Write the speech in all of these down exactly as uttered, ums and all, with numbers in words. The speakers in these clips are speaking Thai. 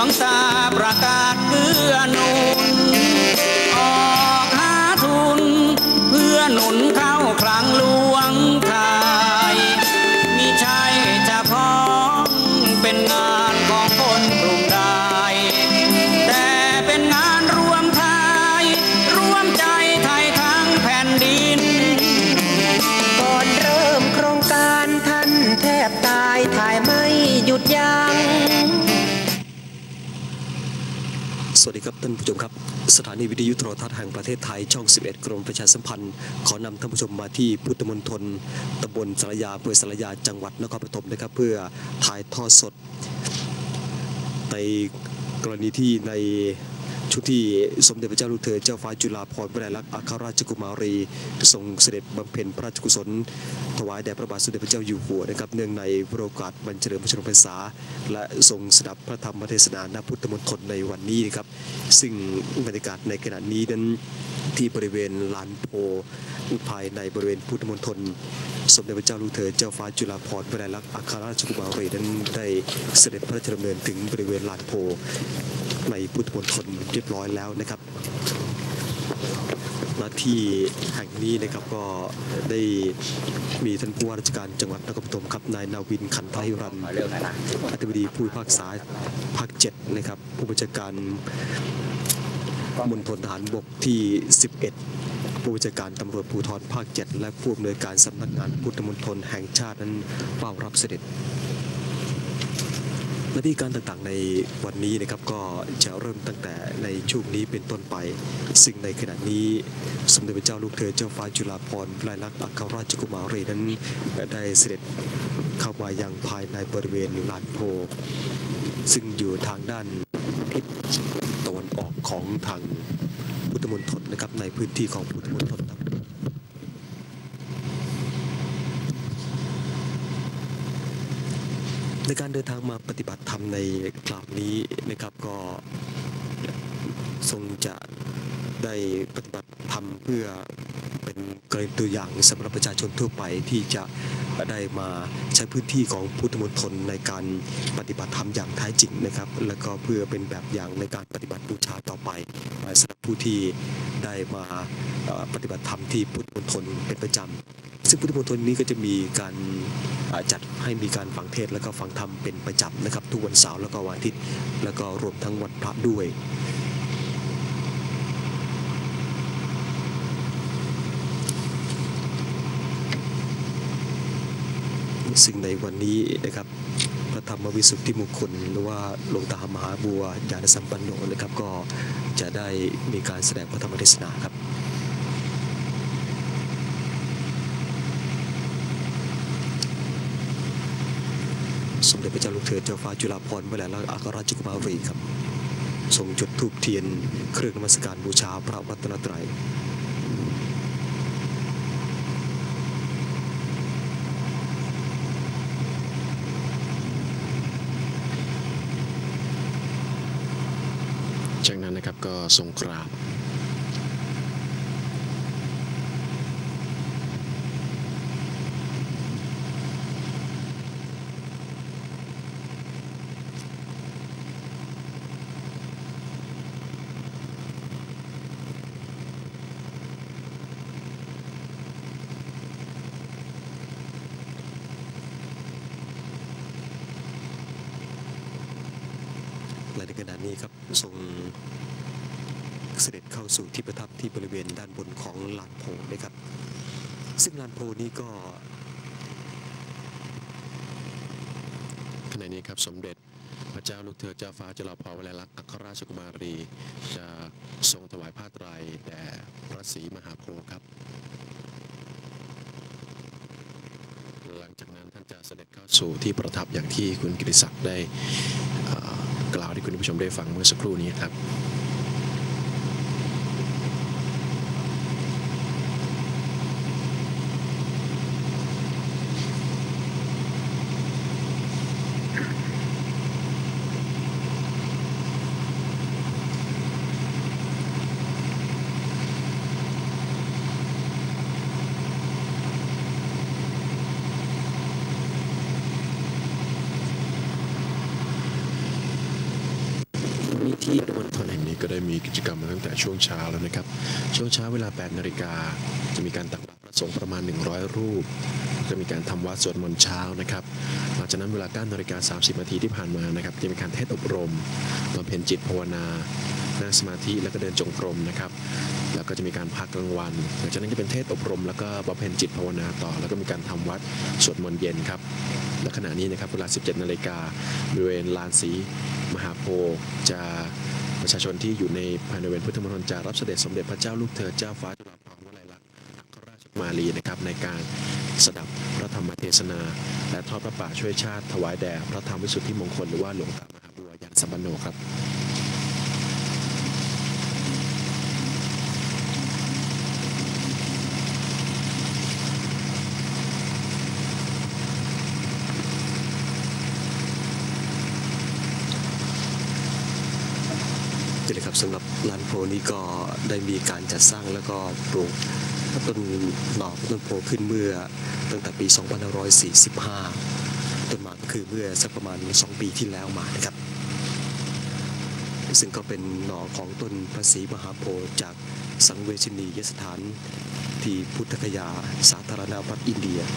ำตาประกาศเพื่อหนุนออกหาทุนเพื่อหนุนเข้าคลังหลวงไทยมิใช่เฉพาะเป็นงานของคนกรุงใดแต่เป็นงานรวมไทยรวมใจไทยทั้งแผ่นดินก่อนเริ่มโครงการท่านแทบตายถ่ายไม่หยุดยั้งสวัสดีครับท่านผู้ชมครับสถานีวิทยุโทรทัศน์แห่งประเทศไทยช่องสิบเอ็ดกรมประชาสัมพันธ์ขอนำท่านผู้ชมมาที่พุทธมณฑลตำบลสารยาอำเภอสารยาจังหวัดนครปฐมนะครับเพื่อถ่ายทอดสดในกรณีที่ในชุดที่สมเด็จพระเจ้าลูกเธอเจ้าฟ้าจุฬาภรณ์วลัยลักษณ์อัครราชกุมารีทรงเสด็จบำเพ็ญพระราชกุศลถวายแด่พระบาทสมเด็จพระเจ้าอยู่หัวนะครับเนื่องในโอกาสวันเฉลิมพระชนมพรรษาและทรงสดับพระธรรมเทศนาณพุทธมณฑลในวันนี้นะครับซึ่งบรรยากาศในขณะนี้นั้นที่บริเวณลานโพภายในบริเวณพุทธมณฑลสมเด็จพระเจ้าลูกเธอเจ้าฟ้าจุฬาภรณ์วลัยลักษณ์อัครราชกุมารีนั้นได้เสด็จพระราชดำเนินถึงบริเวณลานโพในพุทธมณฑลเรียบร้อยแล้วนะครับณที่แห่งนี้นะครับก็ได้มีท่านผู้ว่าราชการจังหวัดนครปฐมครับนายนาวินขันธหิรันอธิบดีผู้พิพากษาภาคเจ็ดนะครับผู้บัญชาการมณฑลทหารบกที่สิบเอ็ดผู้บัญชาการตำรวจภูธรภาคเจ็ดและผู้อำนวยการสำนักงานพุทธมณฑลแห่งชาตินั้นเฝ้ารับเสด็จหน้าที่การต่างๆในวันนี้นะครับก็จะเริ่มตั้งแต่ในช่วงนี้เป็นต้นไปซึ่งในขณะนี้สมเด็จพระเจ้าลูกเธอเจ้าฟ้าจุฬาภรณ์วลัยลักษณ์อัครราชกุมารีนั้นได้เสด็จเข้ามายังภายในบริเวณลานโพซึ่งอยู่ทางด้านทิศตะวันออกของทางพุทธมณฑลนะครับในพื้นที่ของพุทธมณฑลในการเดินทางมาปฏิบัติธรรมในคราวนี้นะครับก็ทรงจะได้ปฏิบัติธรรมเพื่อเป็นกรณีตัวอย่างสำหรับประชาชนทั่วไปที่จะได้มาใช้พื้นที่ของพุทธมณฑลในการปฏิบัติธรรมอย่างแท้จริงนะครับและก็เพื่อเป็นแบบอย่างในการปฏิบัติบูชาต่อไปสำหรับผู้ที่ได้มาปฏิบัติธรรมที่พุทธมณฑลเป็นประจำซึ่งพุทธมณฑลนี้ก็จะมีการจัดให้มีการฟังเทศน์และก็ฟังธรรมเป็นประจำนะครับทุกวันเสาร์แล้วก็วันอาทิตย์แล้วก็รวมทั้งวันพระด้วยซึ่งในวันนี้นะครับพระธรรมวิสุทธิมงคลหรือว่าหลวงตามหาบัวญาณสัมปันโนนะครับก็จะได้มีการแสดงพระธรรมเทศนาครับสมเด็จพระเจ้าลูกเธอเจ้าฟ้าจุฬาภรณ์วลัยลักษณ์อัครราชกุมารีครับทรงจุดธูปเทียนเครื่องนมัสการบูชาพระรัตนตรัยจากนั้นนะครับก็ทรงกราบและในขณะนี้ครับทรงเสด็จเข้าสู่ที่ประทับที่บริเวณด้านบนของลานโพนะครับซึ่งลานโพนี้ก็ขณะนี้ครับสมเด็จพระเจ้าลูกเธอเจ้าฟ้าจุฬาภรณ์วลัยลักษณ์อัครราชกุมารีจะทรงถวายผ้าไตรแด่พระศรีมหาโพธิ์ครับหลังจากนั้นท่านจะเสด็จเข้าสู่ที่ประทับอย่างที่คุณกิติศักดิ์ได้กล่าวที่คุณผู้ชมได้ฟังเมื่อสักครู่นี้ครับขนี้ที่ตำบลตอนแห่งนี้ก็ได้มีกิจกรรมมาตั้งแต่ช่วงเช้าแล้วนะครับช่วงเช้าเวลาแปดนาฬิกาจะมีการตักบาตรพระสงฆ์ประมาณหนึ่งร้อยรูปจะมีการทำวัดสวดมนต์เช้านะครับหลังจากนั้นเวลาเก้านาฬิกาสามสิบนาทีที่ผ่านมานะครับจะมีการเทศอบรมบำเพ็ญจิตภาวนานั่งสมาธิแล้วก็เดินจงกรมนะครับแล้วก็จะมีการพักกลางวันหลังจากนั้นจะเป็นเทศอบรมแล้วก็บำเพ็ญจิตภาวนาต่อแล้วก็มีการทำวัดสวดมนต์เย็นครับและขณะนี้นะครับเวลาสิบเจ็ดนาฬิกาบริเวณลานศรีมหาโพธิ์จะประชาชนที่อยู่ในภายในเวรพุทธมณฑลจะรับเสด็จสมเด็จพระเจ้าลูกเธอเจ้าฟ้าจุฬาภรณ์วลัยลักษณ์อัครราชกุมารีนะครับในการสดับพระธรรมเทศนาและทอดพระป่าช่วยชาติถวายแด่พระธรรมวิสุทธิมงคลหรือว่าหลวงตามหาบัวยันสัมปันโนครับนี่ครับสำหรับลานโพนี้ก็ได้มีการจัดสร้างแล้วก็ปลูกต้นหนอกต้นโพขึ้นเมื่อตั้งแต่ปี สองพันห้าร้อยสี่สิบห้า ต้นมาก็คือเมื่อสักประมาณสองปีที่แล้วมานะครับซึ่งก็เป็นหน่อของต้นพระศรีมหาโพธิ์จากสังเวชนียสถานที่พุทธคยาสาธารณรัฐอินเดีย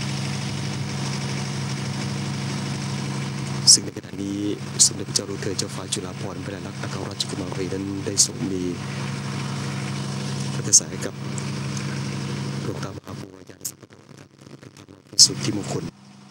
ซึ่งในขณะนี้สมเด็จพระเจ้าลูกเธอเจ้าฟ้าจุฬาภรณ์วลัยลักษณ์อัครราชกุมารีนั้นได้ทรงมีพระเทศนากับหลวงตามหาบัวยันสัมปันโนนะครับเป็นธรรมวิสุทธิมงคล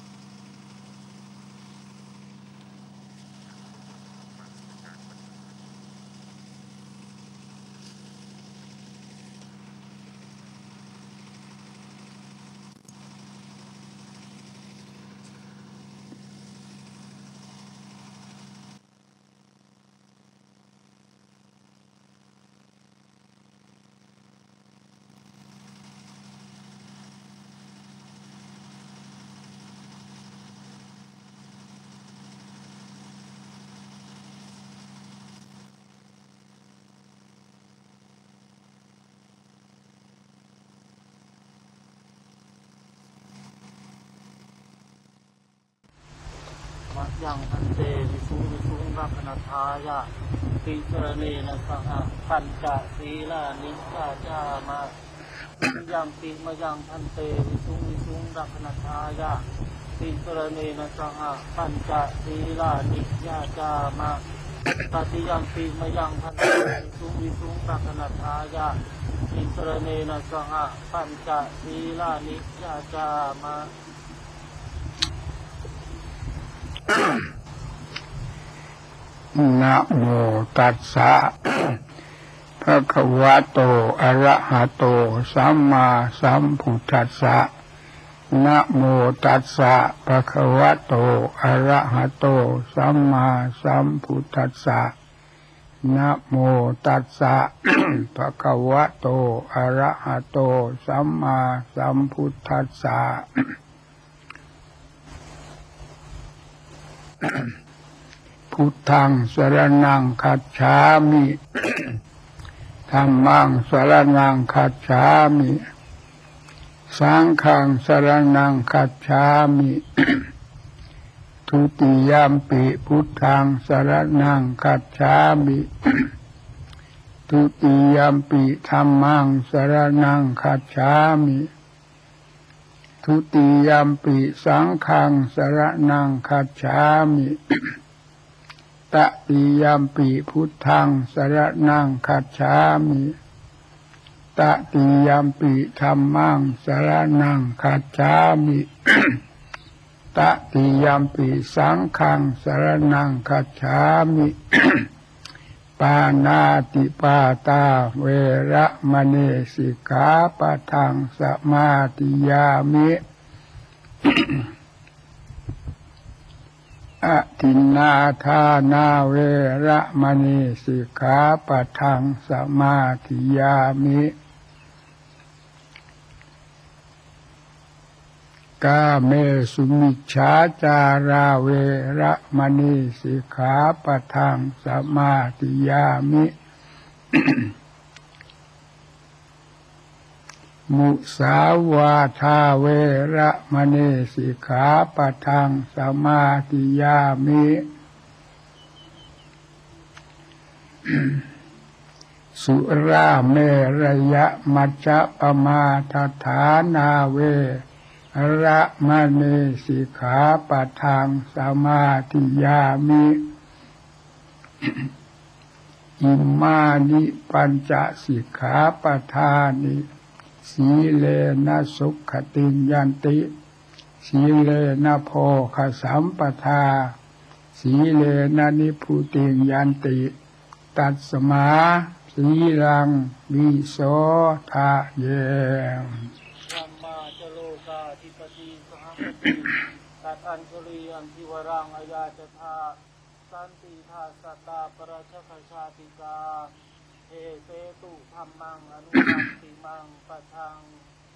มัจยังพันเตวิสุวิสุงรักนัทายะติสรเนนะสังฆปัญจศีลานิจาจามายังติมยังพันเตวิสุวิสุงรักนัทายะติสรเนนะสังฆปัญจศีลานิจาจามาตติยังติมยังพันเตวิสุวิสุงรักนัทายะติสรเนนะสังฆปัญจศีลานิจาจามานะโมตัสสะภะคะวะโตอะระหะโตสัมมาสัมพุทธัสสะนะโมตัสสะภะคะวะโตอะระหะโตสัมมาสัมพุทธัสสะนะโมตัสสะภะคะวะโตอะระหะโตสัมมาสัมพุทธัสสะพุทธังสรณังคัจฉามิธัมมังสรณังคัจฉามิสังฆังสรณังคัจฉามิทุติยัมปิพุทธังสรณังคัจฉามิทุติยัมปิธัมมังสรณังคัจฉามิทุติยัมปิสังฆังสรณังคัจฉามิตติยัมปิพุทธังสรณังคัจฉามิตติยัมปิธัมมังสรณังคัจฉามิตติยัมปิสังฆังสรณังคัจฉามิปานาติปาตาเวระมณีสิกขาปะทังสมาธิยามิอะทินนาทานาเวระมณีสิกขาปะทังสมาธิยามิกาเมสุมิจฉาจาราเวระมณีสิกขาปะทังสมาธิยามิมุสาวาทาเวระมณีสิกขาปะทังสมาธิยามิสุราเมรยะมัจจะปมาทฐานาเวระมะเนสิกขาปะทังสมาธิยามิอิมานิปัญจสิกขาปะทานิสีเลนะสุขติยันติสีเลนะโภคสัมปทาสีเลนะนิพุติยันติตัสมาสีลังวิโสทะเยธัมมาจโลกาธิปติสหัสติตัดอัญชลีอันทิวรังอายาจธาสันติธาสตาปราชคชาติกาเอเสตุธัมมังอนุสันติมังปะทัง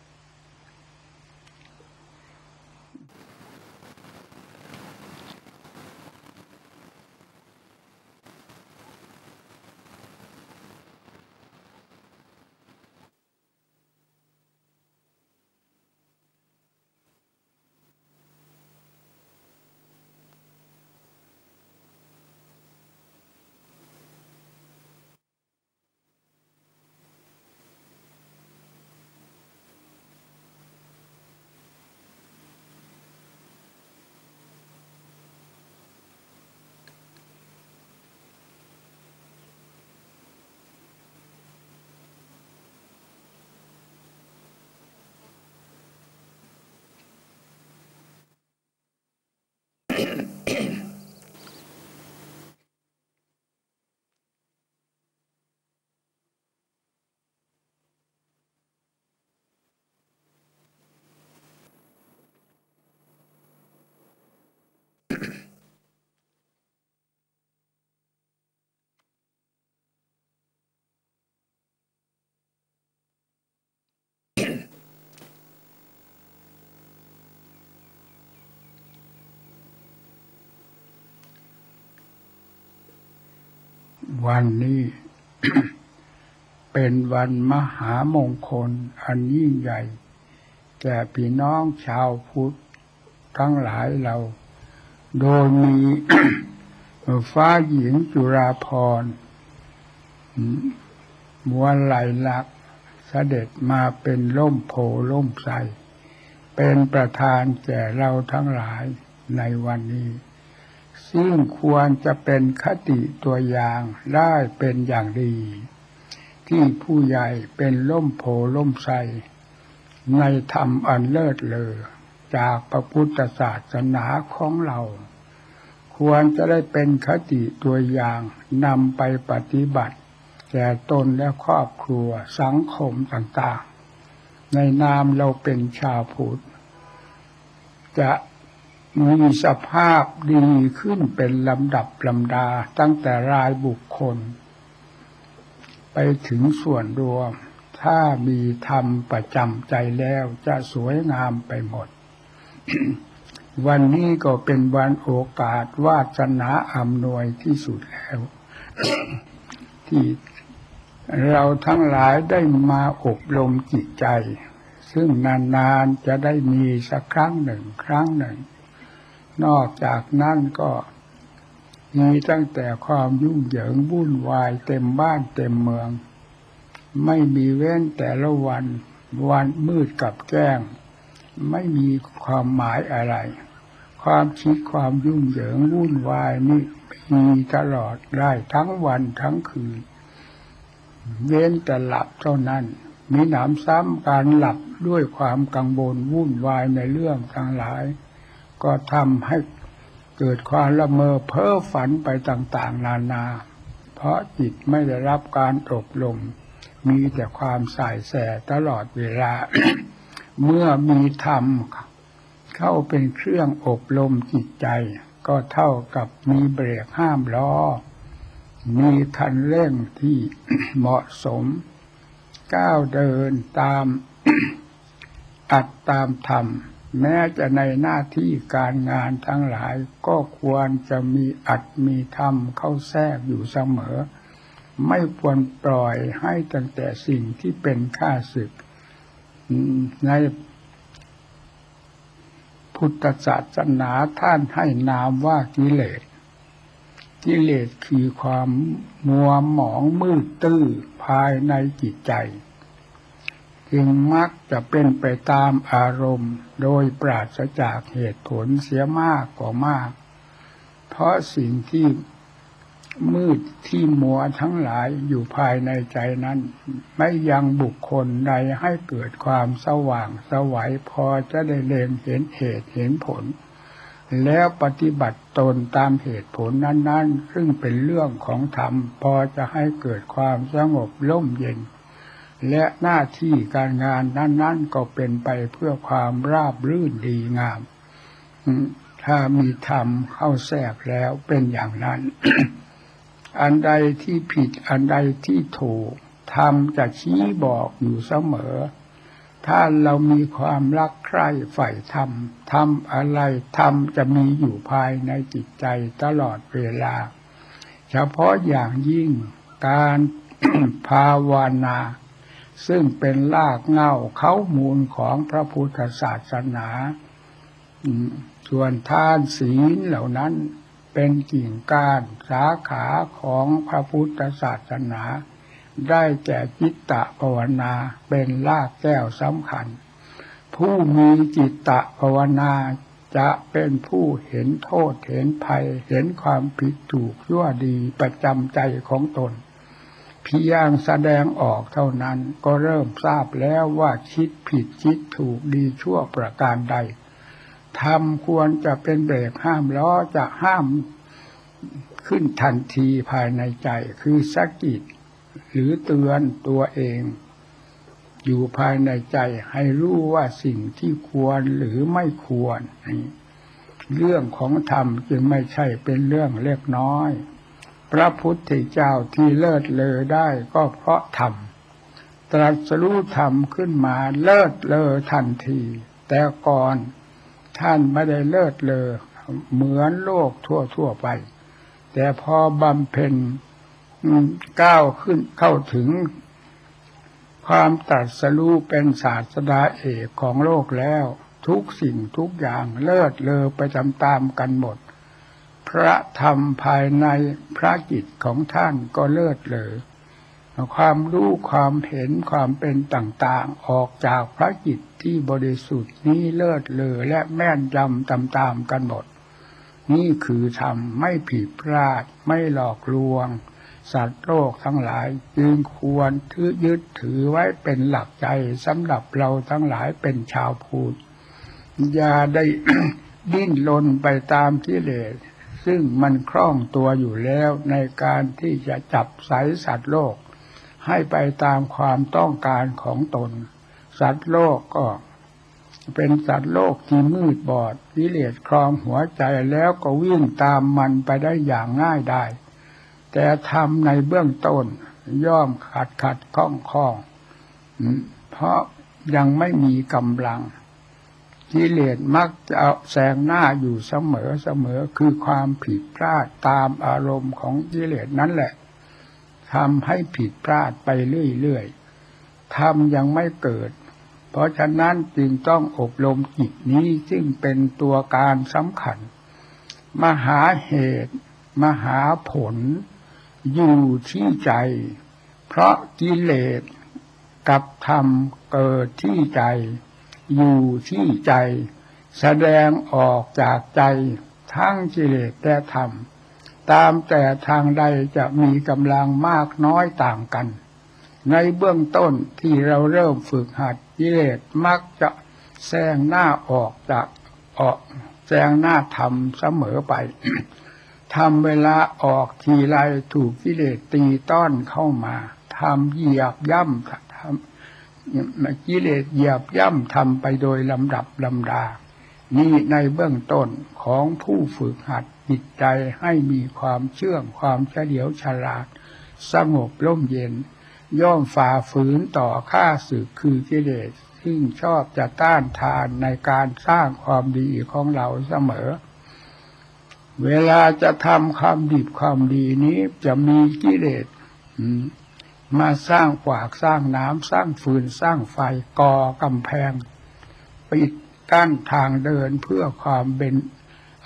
วันนี้ เป็นวันมหามงคลอันยิ่งใหญ่แก่พี่น้องชาวพุทธทั้งหลายเราโดยมี ฟ้าหญิงจุฬาภรณ์ม้วนไหลลักษณ์เสด็จมาเป็นร่มโพล่มไทรเป็นประธานแก่เราทั้งหลายในวันนี้ซึ่งควรจะเป็นคติตัวอย่างได้เป็นอย่างดีที่ผู้ใหญ่เป็นร่มโพล่มไทรในธรรมอันเลิศเลอจากพระพุทธศาสนาของเราควรจะได้เป็นคติตัวอย่างนำไปปฏิบัติแก่ตนและครอบครัวสังคมต่างๆในนามเราเป็นชาวพุทธจะมีสภาพดีขึ้นเป็นลำดับลำดาตั้งแต่รายบุคคลไปถึงส่วนรวมถ้ามีธรรมประจำใจแล้วจะสวยงามไปหมด วันนี้ก็เป็นวันโอกาสวาสนาอำนวยที่สุดแล้ว ที่เราทั้งหลายได้มาอบรมจิตใจซึ่งนานๆจะได้มีสักครั้งหนึ่งครั้งหนึ่งนอกจากนั้นก็มีตั้งแต่ความยุ่งเหยิงวุ่นวายเต็มบ้านเต็มเมืองไม่มีเว้นแต่ละวันวันมืดกับแจ้งไม่มีความหมายอะไรความคิดความยุ่งเหยิงวุ่นวายนี่มีตลอดได้ทั้งวันทั้งคืนเว้นแต่หลับเท่านั้นมีหนำซ้ำการหลับด้วยความกังวลวุ่นวายในเรื่องทั้งหลายก็ทำให้เกิดความละเมอเพ้อฝันไปต่างๆนานาเพราะจิตไม่ได้รับการอบรมมีแต่ความส่ายแสตลอดเวลา เมื่อมีธรรมเข้าเป็นเครื่องอบรมจิตใจก็เท่ากับมีเบรกห้ามล้อมีคันเร่งที่ เหมาะสมก้าวเดินตาม อัดตามธรรมแม้จะในหน้าที่การงานทั้งหลายก็ควรจะมีอัดมีธรรมเข้าแทรกอยู่เสมอไม่ควรปล่อยให้ตั้งแต่สิ่งที่เป็นข้าศึกในพุทธศาสนาท่านให้นามว่ากิเลสกกิเลสคือความมัวหมองมืดตื้อภายในจิตใจจึงมักจะเป็นไปตามอารมณ์โดยปราศจากเหตุผลเสียมากกว่ามากเพราะสิ่งที่มืดที่มัวทั้งหลายอยู่ภายในใจนั้นไม่ยังบุคคลใดให้เกิดความสว่างไสวพอจะได้เล็งเห็นเหตุเห็นผลแล้วปฏิบัติตนตามเหตุผลนั้นๆซึ่งเป็นเรื่องของธรรมพอจะให้เกิดความสงบร่มเย็นและหน้าที่การงานนั้นๆก็เป็นไปเพื่อความราบรื่นดีงามถ้ามีธรรมเข้าแทรกแล้วเป็นอย่างนั้น อันใดที่ผิดอันใดที่ถูกธรรมจะชี้บอกอยู่เสมอถ้าเรามีความรักใคร่ใฝ่ธรรมทำอะไรธรรมจะมีอยู่ภายในจิตใจตลอดเวลาเฉพาะอย่างยิ่งการ ภาวนาซึ่งเป็นรากเหง้าเค้ามูลของพระพุทธศาสนาส่วนทานศีลเหล่านั้นเป็นกิ่งก้านสาขาของพระพุทธศาสนาได้แก่จิตตภาวนาเป็นรากแก้วสำคัญผู้มีจิตตภาวนาจะเป็นผู้เห็นโทษเห็นภัยเห็นความผิดถูกชั่วดีประจำใจของตนเพียงแสดงออกเท่านั้นก็เริ่มทราบแล้วว่าคิดผิดคิดถูกดีชั่วประการใดธรรมควรจะเป็นเบรกห้ามล้อจะห้ามขึ้นทันทีภายในใจคือสะกิดหรือเตือนตัวเองอยู่ภายในใจให้รู้ว่าสิ่งที่ควรหรือไม่ควรเรื่องของธรรมจึงไม่ใช่เป็นเรื่องเล็กน้อยพระพุทธเจ้าที่เลิศเลอได้ก็เพราะธรรมตรัสรู้ธรรมขึ้นมาเลิศเลอทันทีแต่ก่อนท่านไม่ได้เลิศเลอเหมือนโลกทั่วๆไปแต่พอบำเพ็ญก้าวขึ้นเข้าถึงความตรัสรู้เป็นศาสดาเอกของโลกแล้วทุกสิ่งทุกอย่างเลิศเลอไปตามๆกันหมดพระธรรมภายในพระจิตของท่านก็เลิศเลอความรู้ความเห็นความเป็นต่างๆออกจากพระจิตที่บริสุทธิ์นี้เลิศเลอและแม่นยำตามๆกันหมดนี่คือธรรมไม่ผิดพลาดไม่หลอกลวงสัตว์โลกทั้งหลายจึงควรถือยึดถือไว้เป็นหลักใจสำหรับเราทั้งหลายเป็นชาวพุทธอย่าได้ ดิ้นรนไปตามกิเลสซึ่งมันคล่องตัวอยู่แล้วในการที่จะจับไสสัตว์โลกให้ไปตามความต้องการของตนสัตว์โลกก็เป็นสัตว์โลกที่มืดบอดกิเลสครองหัวใจแล้วก็วิ่งตามมันไปได้อย่างง่ายได้แต่ทำในเบื้องต้นย่อมขัดขัดข้องข้องเพราะยังไม่มีกำลังกิเลสมักจะเอาแซงหน้าอยู่เสมอเสมอคือความผิดพลาดตามอารมณ์ของกิเลสนั่นแหละทำให้ผิดพลาดไปเรื่อยๆทำยังไม่เกิดเพราะฉะนั้นจึงต้องอบรมจิตนี้ซึ่งเป็นตัวการสำคัญมหาเหตุมหาผลอยู่ที่ใจเพราะกิเลสกับธรรมเกิดที่ใจอยู่ที่ใจแสดงออกจากใจทั้งกิเลสและธรรมตามแต่ทางใดจะมีกำลังมากน้อยต่างกันในเบื้องต้นที่เราเริ่มฝึกหัดกิเลสมักจะแซงหน้าออกจากออกแซงหน้าธรรมเสมอไป ทำเวลาออกทีไรถูกกิเลสตีต้อนเข้ามาทำเหยียบย่ำทำกิเลสเหยียบย่ำทำไปโดยลำดับลำดานี่ในเบื้องต้นของผู้ฝึกหัดจิตใจให้มีความเชื่องความเฉลียวฉลาดสงบร่มเย็นย่อมฝ่าฝืนต่อข้าศึกคือกิเลสซึ่งชอบจะต้านทานในการสร้างความดีของเราเสมอเวลาจะทำความดีความดีนี้จะมีกิเลสมาสร้างขวากสร้างน้ำสร้างฟืนสร้างไฟก่อกำแพงปิดกั้นทางเดินเพื่อความเป็น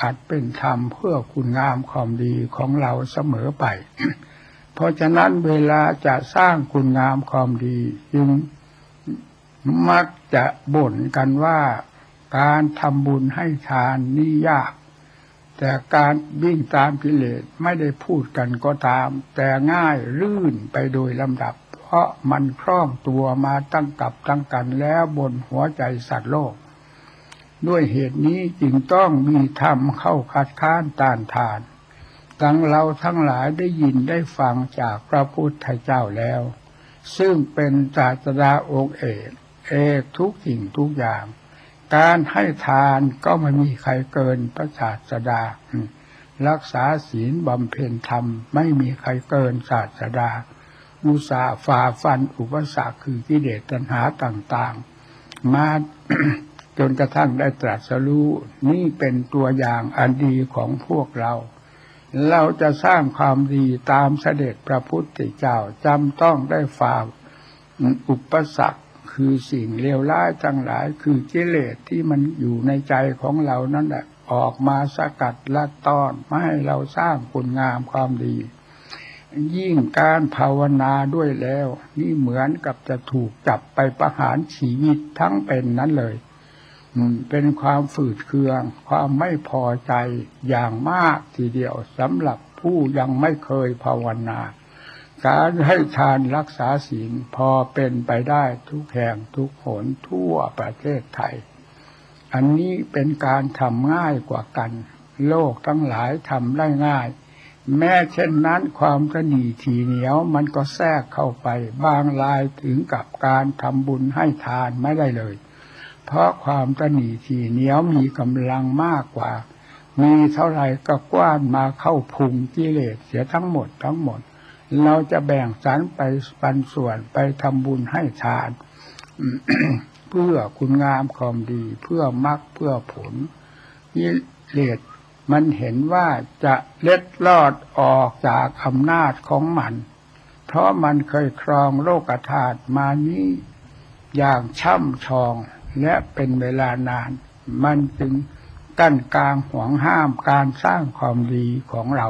อัดเป็นธรรมเพื่อคุณงามความดีของเราเสมอไป เพราะฉะนั้นเวลาจะสร้างคุณงามความดีจึงมักจะบ่นกันว่าการทำบุญให้ทานนี่ยากแต่การวิ่งตามกิเลสไม่ได้พูดกันก็ตามแต่ง่ายรื่นไปโดยลำดับเพราะมันคล่องตัวมาตั้งกับตั้งกันแล้วบนหัวใจสัตว์โลกด้วยเหตุนี้จึงต้องมีธรรมเข้าคัดค้านต้านทานทั้งเราทั้งหลายได้ยินได้ฟังจากพระพุทธเจ้าแล้วซึ่งเป็นศาสดาองค์เอกเอกทุกสิ่งทุกอย่างการให้ทานก็ไม่มีใครเกินพระศาสดารักษาศีลบำเพ็ญธรรมไม่มีใครเกินศาสดาอุตสาห์ฝ่าฟันอุปสรรคคือกิเลสตัณหาต่างๆมา จนกระทั่งได้ตรัสรู้นี่เป็นตัวอย่างอันดีของพวกเราเราจะสร้างความดีตามเสด็จพระพุทธเจ้าจำต้องได้ฝ่าอุปสรรคคือสิ่งเลวร้ายทั้งหลายคือกิเลสที่มันอยู่ในใจของเรานั่นแหละออกมาสกัดลัดต้อนไม่ให้เราสร้างคุณงามความดียิ่งการภาวนาด้วยแล้วนี่เหมือนกับจะถูกจับไปประหารชีวิตทั้งเป็นนั้นเลยเป็นความฝืดเคืองความไม่พอใจอย่างมากทีเดียวสำหรับผู้ยังไม่เคยภาวนาการให้ทานรักษาศีลพอเป็นไปได้ทุกแห่งทุกหนทั่วประเทศไทยอันนี้เป็นการทำง่ายกว่ากันโลกทั้งหลายทำได้ง่ายแม้เช่นนั้นความตนีทีเหนียวมันก็แทรกเข้าไปบางรายถึงกับการทำบุญให้ทานไม่ได้เลยเพราะความตนีทีเหนียวมีกำลังมากกว่ามีเท่าไรก็กว้านมาเข้าพุงกิเลสเสียทั้งหมดทั้งหมดเราจะแบ่งสรรไปปันส่วนไปทำบุญให้ทาน เพื่อคุณงามความดีเพื่อมรรคเพื่อผลกิเลสมันเห็นว่าจะเล็ดลอดออกจากอำนาจของมันเพราะมันเคยครองโลกธาตุมานี้อย่างช่ำชองและเป็นเวลานานมันจึงกั้นกลางห่วงห้ามการสร้างความดีของเรา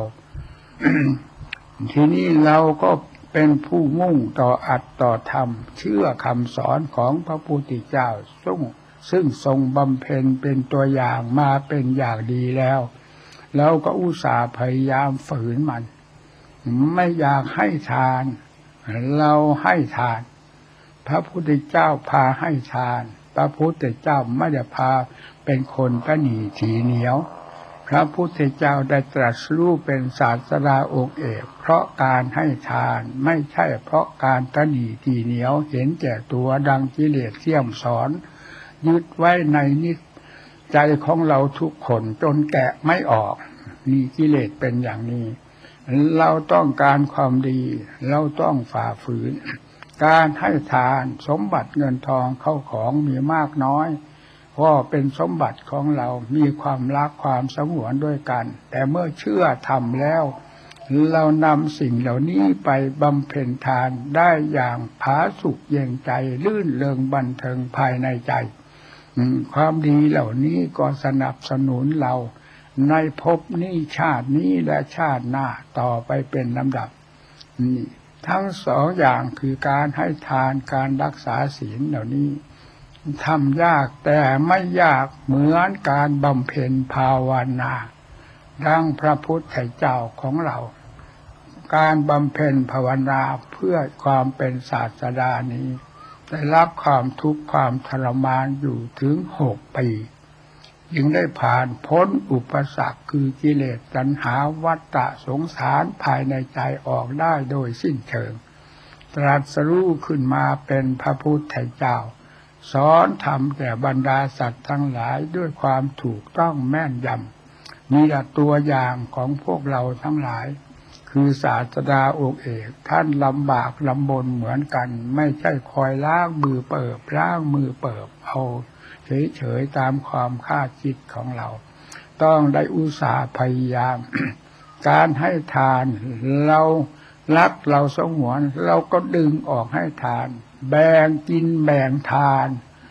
ทีนี้เราก็เป็นผู้มุ่งต่ออัตต่อธรรมเชื่อคำสอนของพระพุทธเจ้าซึ่งซึ่งทรงบำเพ็ญเป็นตัวอย่างมาเป็นอย่างดีแล้วเราก็อุตส่าห์พยายามฝืนมันไม่อยากให้ทานเราให้ทานพระพุทธเจ้าพาให้ทานพระพุทธเจ้าไม่ได้พาเป็นคนตนีทีเหนียวพระพุทธเจ้าได้ตรัสรู้เป็นศาสดาองค์เอกเพราะการให้ทานไม่ใช่เพราะการตนีทีเหนียวเห็นแก่ตัวดังกิเลสเสี่ยมสอนยึดไว้ในนิจใจของเราทุกคนจนแกะไม่ออกมีกิเลสเป็นอย่างนี้เราต้องการความดีเราต้องฝ่าฝืนการให้ทานสมบัติเงินทองเข้าของมีมากน้อยก็เป็นสมบัติของเรามีความรักความสงวนด้วยกันแต่เมื่อเชื่อทำแล้วเรานำสิ่งเหล่านี้ไปบำเพ็ญทานได้อย่างผาสุกเย็นใจลื่นเริงบันเทิงภายในใจความดีเหล่านี้ก็สนับสนุนเราในภพนี้ชาตินี้และชาติหน้าต่อไปเป็นลำดับนี่ทั้งสองอย่างคือการให้ทานการรักษาศีลเหล่านี้ทำยากแต่ไม่ยากเหมือนการบำเพ็ญภาวนาดังพระพุทธเจ้าของเราการบำเพ็ญภาวนาเพื่อความเป็นศาสดานี้ได้รับความทุกข์ความทรมานอยู่ถึงหกปีจึงได้ผ่านพ้นอุปสรรคคือกิเลสตัณหาวัฏฏะสงสารภายในใจออกได้โดยสิ้นเชิงตรัสรู้ขึ้นมาเป็นพระพุทธเจ้าสอนธรรมแก่บรรดาสัตว์ทั้งหลายด้วยความถูกต้องแม่นยำมีตัวอย่างของพวกเราทั้งหลายคือศาสดาองค์เอกท่านลำบากลำบนเหมือนกันไม่ใช่คอยล้างมือเปิบล้างมือเปิบเอาเฉยๆตามความคาดคิดของเราต้องได้อุตสาห์พยายาม การให้ทานเรารักเราสงวนเราก็ดึงออกให้ทานแบ่งกินแบ่งทาน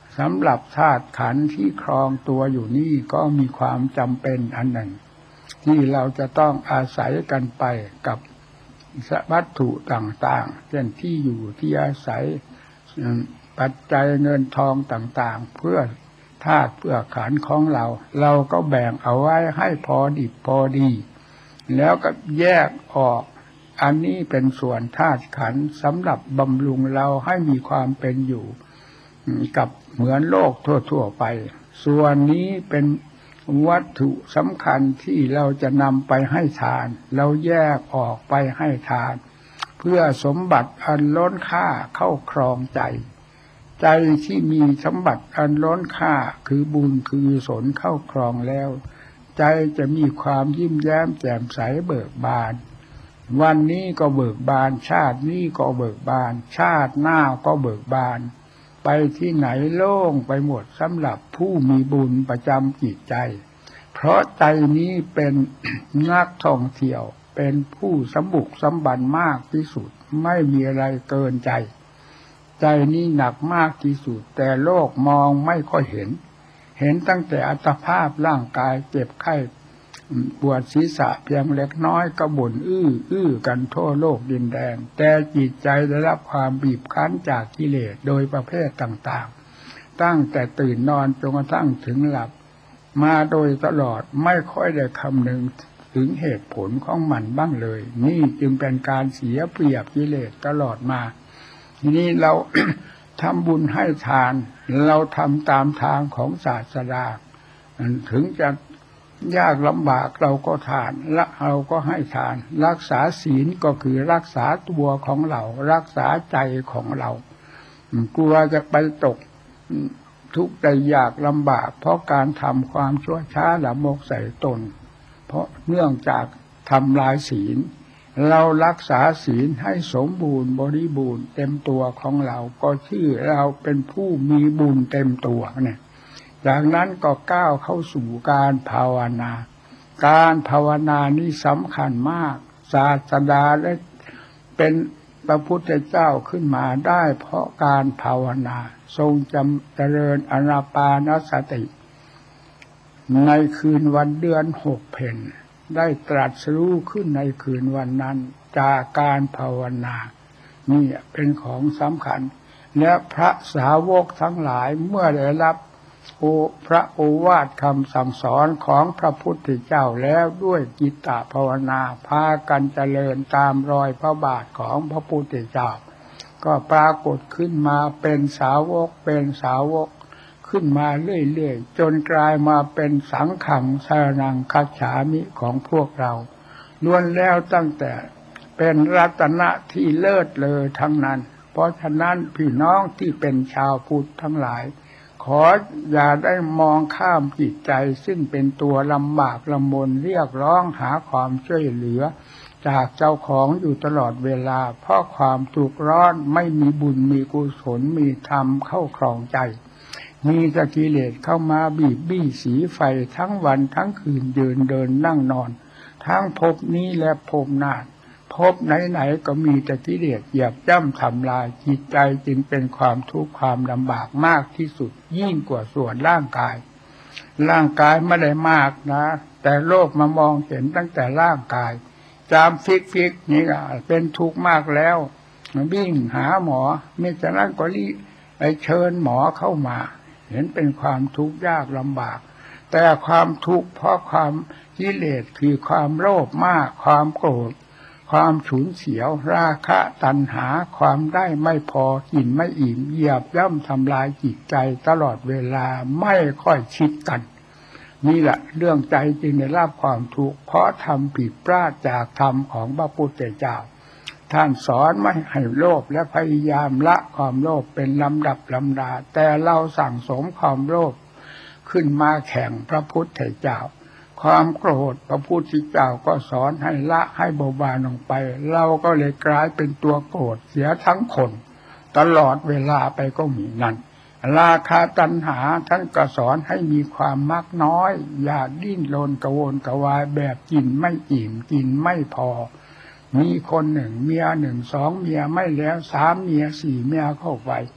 สำหรับธาตุขันธ์ที่ครองตัวอยู่นี่ก็มีความจำเป็นอันหนึ่งที่เราจะต้องอาศัยกันไปกับวัตถุต่างๆเช่นที่อยู่ที่อาศัยปัจจัยเงินทองต่างๆเพื่อธาตุเพื่อขันธ์ของเราเราก็แบ่งเอาไว้ให้พอดิบพอดีแล้วก็แยกออกอันนี้เป็นส่วนธาตุขันธ์สำหรับบำรุงเราให้มีความเป็นอยู่กับเหมือนโลกทั่วๆไปส่วนนี้เป็นวัตถุสำคัญที่เราจะนำไปให้ทานเราแยกออกไปให้ทานเพื่อสมบัติอันล้นค่าเข้าครองใจใจที่มีสมบัติอันล้นค่าคือบุญคือกุศลเข้าครองแล้วใจจะมีความยิ้มแย้มแจ่มใสเบิกบานวันนี้ก็เบิกบานชาตินี้ก็เบิกบานชาติหน้าก็เบิกบานไปที่ไหนโล่งไปหมดสำหรับผู้มีบุญประจำจิตใจเพราะใจนี้เป็นนักท่องเที่ยวเป็นผู้สมบุกสมบันมากที่สุดไม่มีอะไรเกินใจใจนี้หนักมากที่สุดแต่โลกมองไม่ค่อยเห็นเห็นตั้งแต่อัตภาพร่างกายเจ็บไข้ปวดศีรษะเพียงเล็กน้อยก็บ่นอื้ออื้อกันทั่วโลกดินแดนแต่จิตใจได้รับความบีบคั้นจากกิเลสโดยประเภทต่างๆตั้งแต่ตื่นนอนจนกระทั่งถึงหลับมาโดยตลอดไม่ค่อยได้คำนึงถึงเหตุผลของมันบ้างเลยนี่จึงเป็นการเสียเปรียบกิเลสตลอดมาทีนี้เรา ทำบุญให้ทานเราทำตามทางของศาสดาถึงจะยากลำบากเราก็ทานและเราก็ให้ทานรักษาศีลก็คือรักษาตัวของเรารักษาใจของเรากลัวจะไปตกทุกข์ได้ยากลำบากเพราะการทำความชั่วช้าละโมบใส่ตนเพราะเนื่องจากทำลายศีลเรารักษาศีลให้สมบูรณ์บริบูรณ์เต็มตัวของเราก็ชื่อเราเป็นผู้มีบุญเต็มตัวเนี่ยจากนั้นก็ก้าวเข้าสู่การภาวนาการภาวนานี้สำคัญมากศาสดาได้เป็นพระพุทธเจ้าขึ้นมาได้เพราะการภาวนาทรงจำเจริญอานาปานสติในคืนวันเดือนหกเพ็ญได้ตรัสรู้ขึ้นในคืนวันนั้นจากการภาวนานี่เป็นของสำคัญและพระสาวกทั้งหลายเมื่อได้รับโอพระโอวาทคำสั่งสอนของพระพุทธเจ้าแล้วด้วยจิตตภาวนาพากันเจริญตามรอยพระบาทของพระพุทธเจ้าก็ปรากฏขึ้นมาเป็นสาวกเป็นสาวกขึ้นมาเรื่อยๆจนกลายมาเป็นสังฆังสรณังคัจฉามิของพวกเราล้วนแล้วตั้งแต่เป็นรัตนะที่เลิศเลอทั้งนั้นเพราะฉะนั้นพี่น้องที่เป็นชาวพุทธทั้งหลายขออย่าได้มองข้ามจิตใจซึ่งเป็นตัวลำบากลำบนเรียกร้องหาความช่วยเหลือจากเจ้าของอยู่ตลอดเวลาเพราะความทุกข์ร้อนไม่มีบุญมีกุศลมีธรรมเข้าครองใจมีแต่กิเลสเข้ามาบีบบี้สีไฟทั้งวันทั้งคืนยืนเดินนั่งนอนทั้งภพนี้และภพหน้าภพไหนๆก็มีแต่กิเลสเหยียบย่ำทำลายจิตใจจึงเป็นความทุกข์ความลำบากมากที่สุดยิ่งกว่าส่วนร่างกายร่างกายไม่ได้มากนะแต่โลกมามองเห็นตั้งแต่ร่างกายจามฟิกฟิกนี่ก็เป็นทุกข์มากแล้ววิ่งหาหมอไม่ฉะนั้นก็รีไปเชิญหมอเข้ามาเห็นเป็นความทุกข์ยากลำบากแต่ความทุกข์เพราะความกิเลสคือความโลภมากความโกรธความฉุนเฉียวราคะตัณหาความได้ไม่พอกินไม่อิ่มเหยียบย่ำทำลายจิตใจตลอดเวลาไม่ค่อยชิดกันนี่แหละเรื่องใจจึงได้รับความทุกข์เพราะทำผิดพลาดจากธรรมของพระพุทธเจ้าท่านสอนไม่ให้โลภและพยายามละความโลภเป็นลำดับลำดาแต่เราสั่งสมความโลภขึ้นมาแข่งพระพุทธเจ้าความโกรธพระพุทธเจ้าก็สอนให้ละให้เบาบางลงไปเราก็เลยกลายเป็นตัวโกรธเสียทั้งคนตลอดเวลาไปก็มีนั่นราคะตัณหาท่านก็สอนให้มีความมักน้อยอย่าดิ้นรนกระวนกระวายแบบกินไม่อิ่มกินไม่พอมีคนหนึ่งเมียหนึ่งสองเมียไม่แล้วสามเมียสี่เมียเข้าไป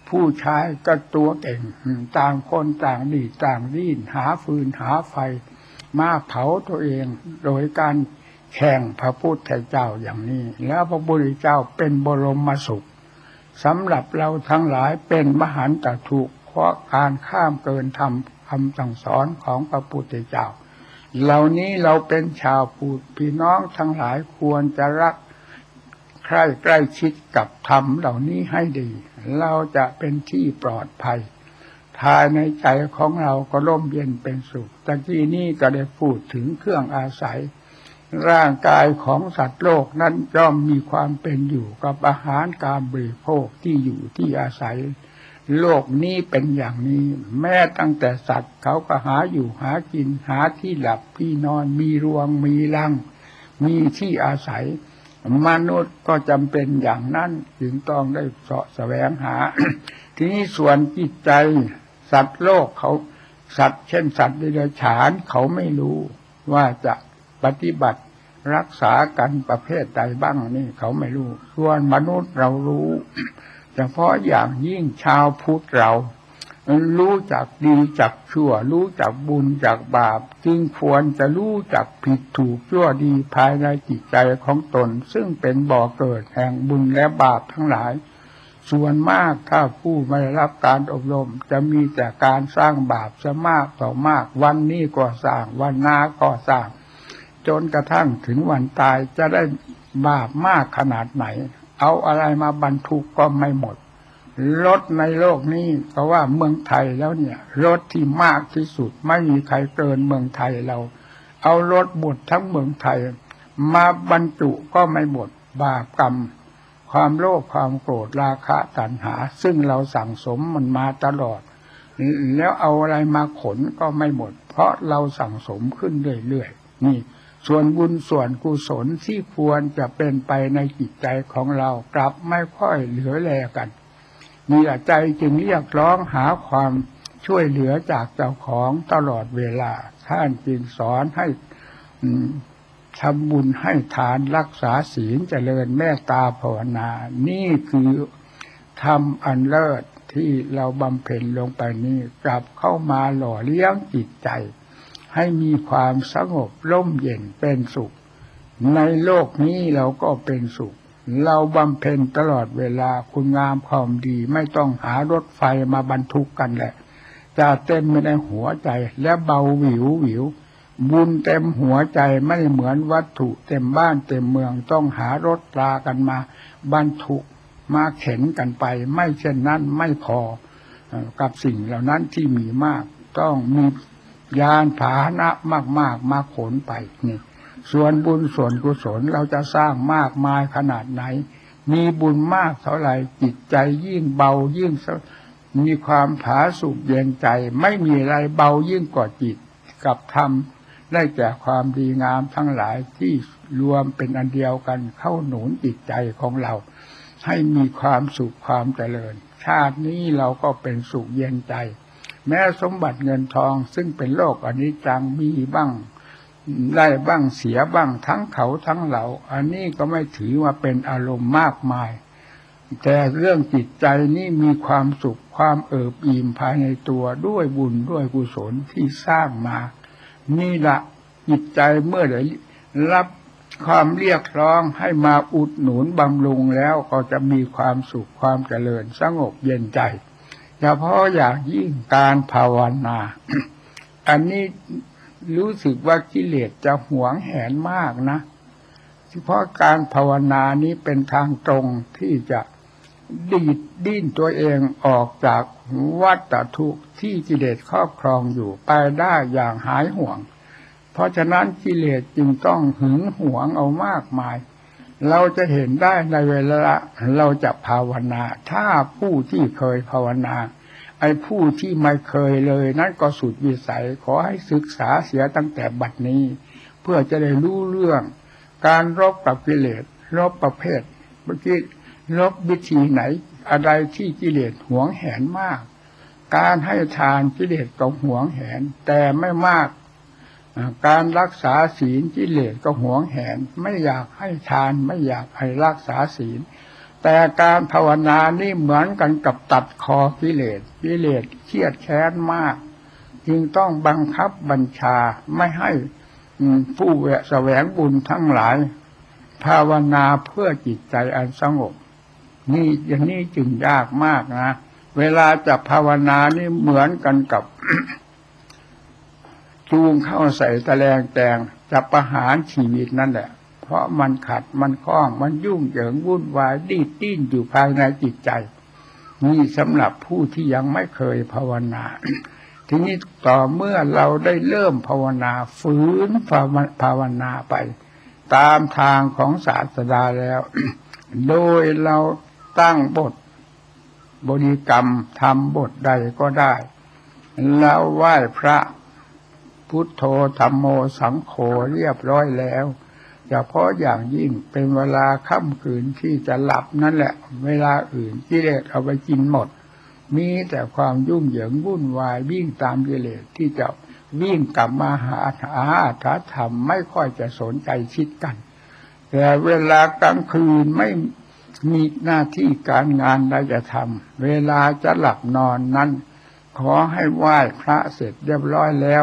ผู้ชายก็ตัวเก่งต่างคนต่างดีต่างดิ้นหาฟืนหาไฟมาเผาตัวเองโดยการแข่งพระพุทธเจ้าอย่างนี้แล้วพระพุทธเจ้าเป็นบรมสุขสำหรับเราทั้งหลายเป็นมหันตทุกข์เพราะการข้ามเกินธรรมคำสั่งสอนของพระพุทธเจ้าเหล่านี้เราเป็นชาวพุทธพี่น้องทั้งหลายควรจะรักใคร่ใกล้ชิดกับธรรมเหล่านี้ให้ดีเราจะเป็นที่ปลอดภัยภายในใจของเราก็ร่มเย็นเป็นสุขตะกี้นี้ก็ได้พูดถึงเครื่องอาศัยร่างกายของสัตว์โลกนั้นย่อมมีความเป็นอยู่กับอาหารการบริโภคที่อยู่ที่อาศัยโลกนี้เป็นอย่างนี้แม้ตั้งแต่สัตว์เขาก็หาอยู่หากินหาที่หลับที่นอนมีรวงมีรังมีที่อาศัยมนุษย์ก็จำเป็นอย่างนั้นจึงต้องได้เสาะแสวงหา ทีนี้ส่วนจิตใจสัตว์โลกเขาสัตว์เช่นสัตว์เดรัจฉานเขาไม่รู้ว่าจะปฏิบัติรักษากันประเภทใดบ้างนี่เขาไม่รู้ส่วนมนุษย์เรารู้เฉพาะอย่างยิ่งชาวพุทธเรารู้จักดีจักชั่วรู้จักบุญจักบาปจึงควรจะรู้จักผิดถูกชั่วดีภายในจิตใจของตนซึ่งเป็นบ่อเกิดแห่งบุญและบาปทั้งหลายส่วนมากถ้าผู้ไม่ได้รับการอบรมจะมีแต่การสร้างบาปซะมากต่อมากวันนี้ก็สร้างวันหน้าก็สร้างจนกระทั่งถึงวันตายจะได้บาปมากขนาดไหนเอาอะไรมาบรรทุกก็ไม่หมดรถในโลกนี้เพราะว่าเมืองไทยแล้วเนี่ยรถที่มากที่สุดไม่มีใครเกินเมืองไทยเราเอารถหมดทั้งเมืองไทยมาบรรจุก็ไม่หมดบาปกรรมความโลภความโกรธราคะตัณหาซึ่งเราสั่งสมมันมาตลอดแล้วเอาอะไรมาขนก็ไม่หมดเพราะเราสั่งสมขึ้นเรื่อยๆนี่ส่วนบุญส่วนกุศลที่ควรจะเป็นไปในจิตใจของเรากลับไม่ค่อยเหลือแลกันมีใจจึงเรียกร้องหาความช่วยเหลือจากเจ้าของตลอดเวลาท่านจึงสอนให้ทำบุญให้ทานรักษาศีลเจริญเมตตาภาวนานี่คือธรรมอันเลิศที่เราบำเพ็ญลงไปนี้กลับเข้ามาหล่อเลี้ยงจิตใจให้มีความสงบร่มเย็นเป็นสุขในโลกนี้เราก็เป็นสุขเราบำเพ็ญตลอดเวลาคุณงามความดีไม่ต้องหารถไฟมาบรรทุกกันแหละจะเต็มในหัวใจและเบาหวิวหวิวบุญเต็มหัวใจไม่เหมือนวัตถุเต็มบ้านเต็มเมืองต้องหารถรากันมาบรรทุกมาเข็นกันไปไม่เช่นนั้นไม่พอกับสิ่งเหล่านั้นที่มีมากต้องมียานพาหนะมากๆมาขนไปนี่ส่วนบุญส่วนกุศลเราจะสร้างมากมายขนาดไหนมีบุญมากเท่าไหร่จิตใจยิ่งเบายิ่งมีความผาสุกเย็นใจไม่มีอะไรเบายิ่งกว่าจิตกับธรรมได้แก่ความดีงามทั้งหลายที่รวมเป็นอันเดียวกันเข้าหนุนจิตใจของเราให้มีความสุขความเจริญชาตินี้เราก็เป็นสุขเย็นใจแม้สมบัติเงินทองซึ่งเป็นโลกอนิจจังมีบ้างได้บ้างเสียบ้างทั้งเขาทั้งเราอันนี้ก็ไม่ถือว่าเป็นอารมณ์มากมายแต่เรื่องจิตใจนี่มีความสุขความเอิบอิ่มภายในตัวด้วยบุญด้วยกุศลที่สร้างมานี่ละจิตใจเมื่อได้รับความเรียกร้องให้มาอุดหนุนบำรุงแล้วก็จะมีความสุขความเจริญสงบเย็นใจเฉพาะอย่างยิ่งการภาวนา อันนี้รู้สึกว่ากิเลสจะหวงแหนมากนะเฉพาะการภาวนานี้เป็นทางตรงที่จะดีดดิ้นตัวเองออกจากวัฏทุกข์ที่กิเลสครอบครองอยู่ไปได้อย่างหายห่วงเพราะฉะนั้นกิเลสจึงต้องหึงหวงเอามากมายเราจะเห็นได้ในเวลาเราจะภาวนาถ้าผู้ที่เคยภาวนาไอ้ผู้ที่ไม่เคยเลยนั่นก็สุดวิสัยขอให้ศึกษาเสียตั้งแต่บัดนี้เพื่อจะได้รู้เรื่องการรบกับกิเลสรบประเภทเมื่อกี้รบวิธีไหนอะไรที่กิเลสหวงแหนมากการให้ทานกิเลสก็หวงแหนแต่ไม่มากการรักษาศีลกิเลสก็หวงแหนไม่อยากให้ทานไม่อยากให้รักษาศีลแต่การภาวนานี่เหมือนกันกับตัดคอกิเลสกิเลสเครียดแค้นมากจึงต้องบังคับบัญชาไม่ให้ผู้แสวงบุญทั้งหลายภาวนาเพื่อจิตใจอันสงบนี่อย่างนี้จึงยากมากนะเวลาจะภาวนานี่เหมือนกันกับ จูงเข้าใส่ตะแลงแตงจะประหารชีวิตนั่นแหละเพราะมันขัดมันคล้องมันยุ่งเหยิงวุ่นวายดิ้นดิ้นอยู่ภายในจิตใจนี่สำหรับผู้ที่ยังไม่เคยภาวนา ทีนี้ต่อเมื่อเราได้เริ่มภาวนาฝืนภาวนาไปตามทางของศาสดาแล้ว โดยเราตั้งบทบริกรรมทำบทใดก็ได้แล้วไหว้พระพุทโธธัมโมสังโฆเรียบร้อยแล้วเฉพาะอย่างยิ่งเป็นเวลาค่ำคืนที่จะหลับนั่นแหละเวลาอื่นกิเลสเอาไปกินหมดมีแต่ความยุ่งเหยิงวุ่นวายวิ่งตามกิเลสที่จะวิ่งกลับมาหาอาถรรพ์ธรรมไม่ค่อยจะสนใจคิดกันแต่เวลากลางคืนไม่มีหน้าที่การงานใดจะทำเวลาจะหลับนอนนั้นขอให้ไหว้พระเสร็จเรียบร้อยแล้ว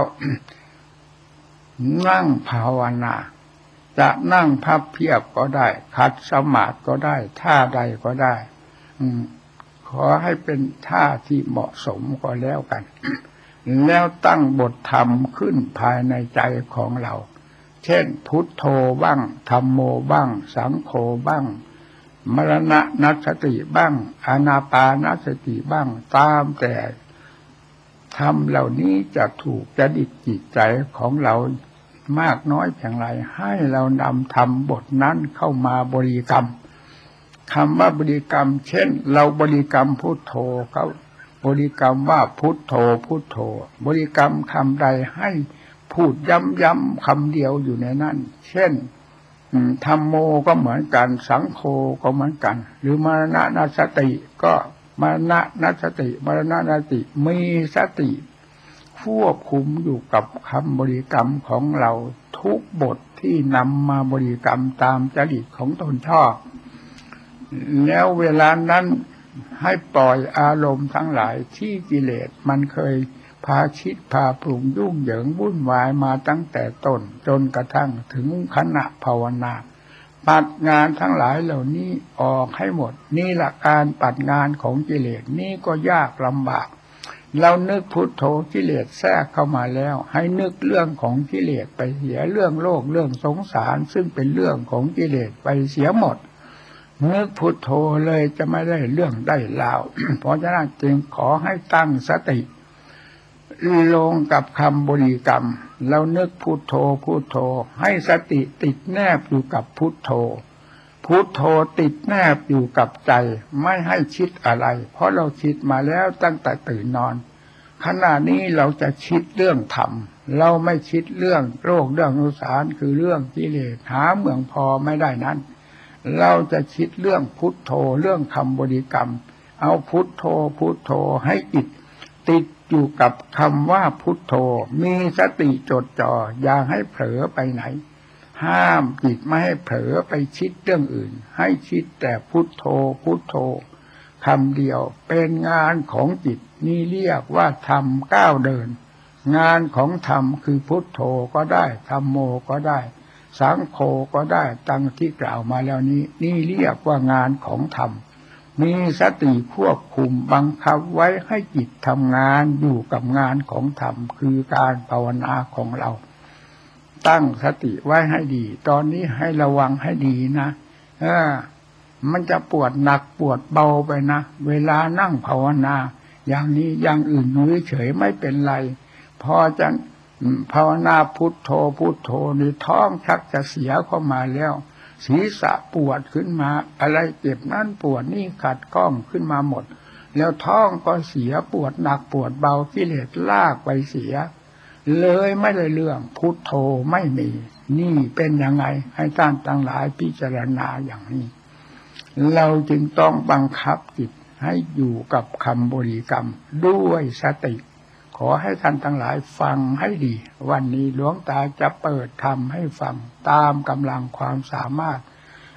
นั่งภาวนาจะนั่งพับเพียบก็ได้ขัดสมาธิก็ได้ท่าใดก็ได้ขอให้เป็นท่าที่เหมาะสมก็แล้วกัน แล้วตั้งบทธรรมขึ้นภายในใจของเราเช่นพุทโธบ้างธัมโมบ้างสังโฆบ้างมรณะนัสสติบ้างอานาปานสติบ้างตามแต่ธรรมเหล่านี้จะถูกจริตจิตใจของเรามากน้อยเพียงไรให้เรานำธรรมบทนั้นเข้ามาบริกรรมคำว่าบริกรรมเช่นเราบริกรรมพุทโธเขาบริกรรมว่าพุทโธพุทโธบริกรรมคำใดให้พูดย้ำๆคำเดียวอยู่ในนั้นเช่นธัมโมก็เหมือนกันสังโฆก็เหมือนกันหรือมรณะนัสสติก็มรณะนัสสติมรณะนัสสติมีสติควบคุมอยู่กับคำบริกรรมของเราทุกบทที่นำมาบริกรรมตามจริตของตนชอบแล้วเวลานั้นให้ปล่อยอารมณ์ทั้งหลายที่กิเลสมันเคยพาคิดพาปรุงยุ่งเหยิงวุ่นวายมาตั้งแต่ต้นจนกระทั่งถึงขณะภาวนาปัดงานทั้งหลายเหล่านี้ออกให้หมดนี่หลักการปัดงานของกิเลสนี่ก็ยากลำบากเรานึกพุทโธกิเลสแทรกเข้ามาแล้วให้นึกเรื่องของกิเลสไปเสียเรื่องโลกเรื่องสงสารซึ่งเป็นเรื่องของกิเลสไปเสียหมดนึกพุทโธเลยจะไม่ได้เรื่องได้ราว เพราะฉะนั้นจึงขอให้ตั้งสติลงกับคำบริกรรมเรานึกพุทโธพุทโธให้สติติดแนบอยู่กับพุทโธพุทโธติดแนบอยู่กับใจไม่ให้คิดอะไรเพราะเราคิดมาแล้วตั้งแต่ตื่นนอนขณะนี้เราจะคิดเรื่องธรรมเราไม่คิดเรื่องโลกเรื่องสงสารคือเรื่องกิเลสหาเมืองพอไม่ได้นั้นเราจะคิดเรื่องพุทโธเรื่องคำบริกรรมเอาพุทโธพุทโธให้จิตติดอยู่กับคำว่าพุทโธมีสติจดจ่ออย่าให้เผลอไปไหนห้ามจิตไม่ให้เผลอไปคิดเรื่องอื่นให้คิดแต่พุทโธพุทโธคำเดียวเป็นงานของจิตนี่เรียกว่าธรรมก้าวเดินงานของธรรมคือพุทโธก็ได้ธัมโมก็ได้สังโฆก็ได้ตั้งที่กล่าวมาแล้วนี้นี่เรียกว่างานของธรรมมีสติควบคุมบังคับไว้ให้จิตทำงานอยู่กับงานของธรรมคือการภาวนาของเราตั้งสติไว้ให้ดีตอนนี้ให้ระวังให้ดีนะเออมันจะปวดหนักปวดเบาไปนะเวลานั่งภาวนาอย่างนี้อย่างอื่นเฉยๆไม่เป็นไรพอจะภาวนาพุทโธพุทโธนี่ท้องชักจะเสียเข้ามาแล้วศีรษะปวดขึ้นมาอะไรเจ็บนั่นปวดนี่ขัดข้องขึ้นมาหมดแล้วท้องก็เสียปวดหนักปวดเบากิเลสลากไปเสียเลยไม่ได้เรื่องพุทโธไม่มีนี่เป็นยังไงให้ท่านทั้งหลายพิจารณาอย่างนี้เราจึงต้องบังคับจิตให้อยู่กับคำบริกรรมด้วยสติขอให้ท่านทั้งหลายฟังให้ดีวันนี้หลวงตาจะเปิดธรรมให้ฟังตามกำลังความสามารถ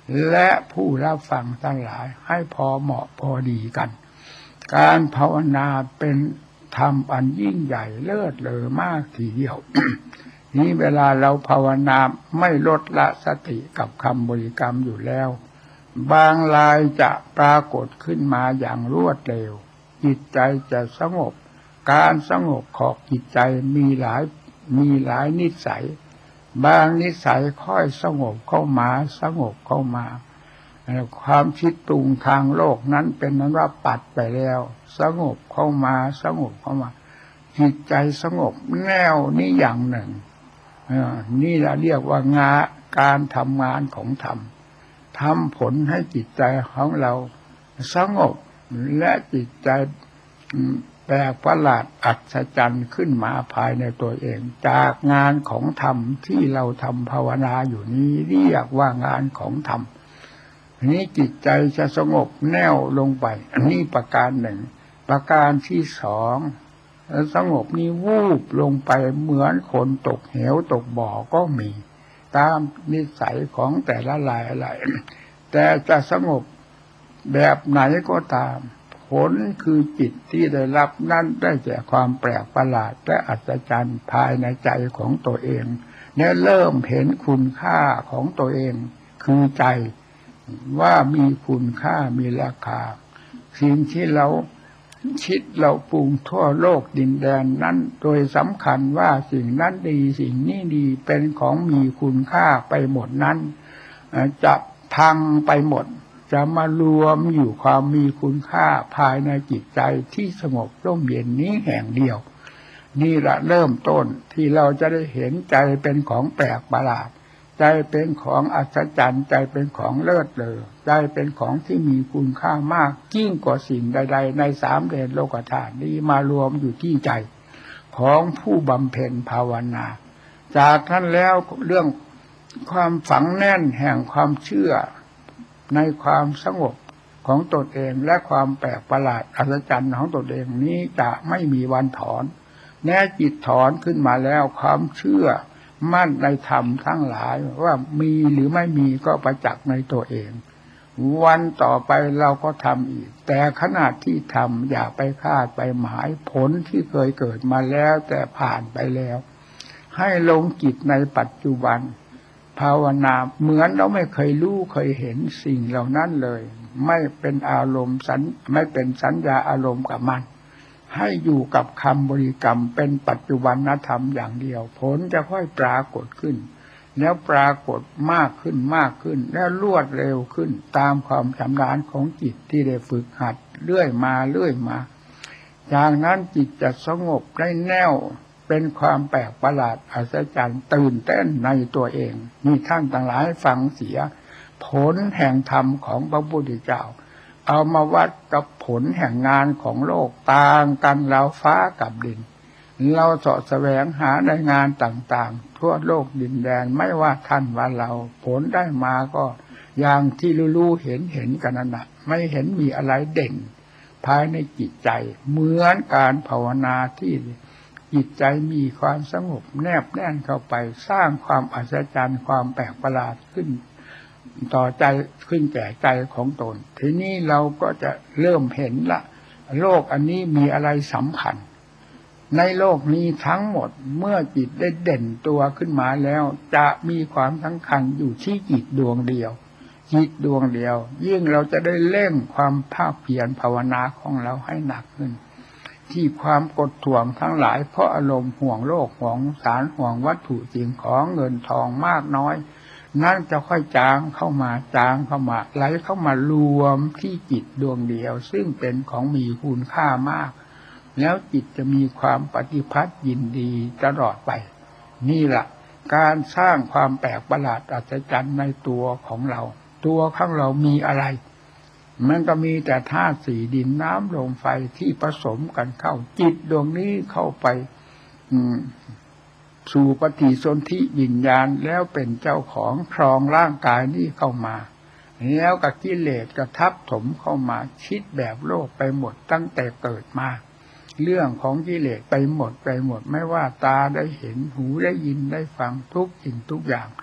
และผู้รับฟังทั้งหลายให้พอเหมาะพอดีกันการภาวนาเป็นธรรมอันยิ่งใหญ่เลิศเลอมากทีเดียว นี้เวลาเราภาวนาไม่ลดละสติกับคำบริกรรมอยู่แล้วบางรายจะปรากฏขึ้นมาอย่างรวดเร็วจิตใจจะสงบการสงบของจิตใจมีหลายมีหลายนิสัยบางนิสัยค่อยสงบเข้ามาสงบเข้ามาความคิดปรุงทางโลกนั้นเป็นนั้นว่าปัดไปแล้วสงบเข้ามาสงบเข้ามาจิตใจสงบแน่วนี่อย่างหนึ่งนี่เราเรียกว่างานการทำงานของธรรมทำผลให้จิตใจของเราสงบและจิตใจแปลกประหลาดอัศจรรย์ขึ้นมาภายในตัวเองจากงานของธรรมที่เราทำภาวนาอยู่นี้เรียกว่างานของธรรมนี้จิตใจจะสงบแน่วลงไปอันนี้ประการหนึ่งประการที่สองสงบนี้วูบลงไปเหมือนคนตกเหวตกบ่อก็มีตามนิสัยของแต่ละรายอะไรแต่จะสงบแบบไหนก็ตามผลคือจิตที่ได้รับนั่นได้แก่ความแปลกประหลาดและอัศจรรย์ภายในใจของตัวเองและเริ่มเห็นคุณค่าของตัวเองคือใจว่ามีคุณค่ามีราคาสิ่งที่เราคิดเราปรุงทั่วโลกดินแดนนั้นโดยสำคัญว่าสิ่งนั้นดีสิ่งนี้ดีเป็นของมีคุณค่าไปหมดนั้นจะพังไปหมดจะมารวมอยู่ความมีคุณค่าภายในจิตใจที่สงบร่มเย็นนี้แห่งเดียวนี่แหละเริ่มต้นที่เราจะได้เห็นใจเป็นของแปลกประหลาดใจเป็นของอัศจรรย์ใจเป็นของเลิศเลอใจเป็นของที่มีคุณค่ามากยิ่งกว่าสิ่งใดๆในสามแดนโลกธาตุนี้มารวมอยู่ที่ใจของผู้บำเพ็ญภาวนาจากนั้นแล้วเรื่องความฝังแน่นแห่งความเชื่อในความสงบของตนเองและความแปลกประหลาดอัศจรรย์ของตนเองนี้จะไม่มีวันถอนแม้จิตถอนขึ้นมาแล้วความเชื่อมั่นในธรรมทั้งหลายว่ามีหรือไม่มีก็ประจักษ์ในตัวเองวันต่อไปเราก็ทำอีกแต่ขณะที่ทำอย่าไปคาดไปหมายผลที่เคยเกิดมาแล้วแต่ผ่านไปแล้วให้ลงจิตในปัจจุบันภาวนาเหมือนเราไม่เคยรู้เคยเห็นสิ่งเหล่านั้นเลยไม่เป็นอารมณ์สัญไม่เป็นสัญญาอารมณ์กับมันให้อยู่กับคำบริกรรมเป็นปัจจุบันธรรมอย่างเดียวผลจะค่อยปรากฏขึ้นแล้วปรากฏมากขึ้นมากขึ้นและรวดเร็วขึ้นตามความชำนาญของจิตที่ได้ฝึกหัดเรื่อยมาเรื่อยมาจากนั้นจิตจะสงบได้แน่วเป็นความแปลกประหลาดอัศจรรย์ตื่นเต้นในตัวเองมีท่านต่างหลายฟังเสียผลแห่งธรรมของพระพุทธเจ้าเอามาวัดกับผลแห่งงานของโลกต่างกันราวฟ้ากับดินเราเสาะแสวงหาในงานต่างๆทั่วโลกดินแดนไม่ว่าท่านว่าเราผลได้มาก็อย่างที่รู้ๆเห็นเห็นกันนั่นแหละไม่เห็นมีอะไรเด่นภายในจิตใจเหมือนการภาวนาที่จิตใจมีความสงบแนบแน่นเข้าไปสร้างความอัศจรรย์ความแปลกประหลาดขึ้นต่อใจขึ้นแก่ใจของตนทีนี้เราก็จะเริ่มเห็นละโลกอันนี้มีอะไรสำคัญในโลกนี้ทั้งหมดเมื่อจิตได้เด่นตัวขึ้นมาแล้วจะมีความสำคัญอยู่ที่จิตดวงเดียวจิตดวงเดียวยิ่งเราจะได้เร่งความภาคเพียรภาวนาของเราให้หนักขึ้นที่ความกดท่วงทั้งหลายเพราะอารมณ์ห่วงโลกห่วงสารห่วงวัตถุสิ่งของเงินทองมากน้อยนั่นจะค่อยจางเข้ามาจางเข้ามาไหลเข้ามารวมที่จิตดวงเดียวซึ่งเป็นของมีคุณค่ามากแล้วจิตจะมีความปฏิภาณยินดีตลอดไปนี่แหละการสร้างความแปลกประหลาดอัศจรรย์ในตัวของเราตัวของเรามีอะไรมันก็มีแต่ธาตุสี่ดินน้ำลมไฟที่ผสมกันเข้าจิตดวงนี้เข้าไปสู่ปฏิสนธิวิญญาณแล้วเป็นเจ้าของครองร่างกายนี้เข้ามาแล้วกับกิเลสกระทับถมเข้ามาคิดแบบโลกไปหมดตั้งแต่เกิดมาเรื่องของกิเลสไปหมดไปหมดไม่ว่าตาได้เห็นหูได้ยินได้ฟังทุกสิ่งทุกอย่าง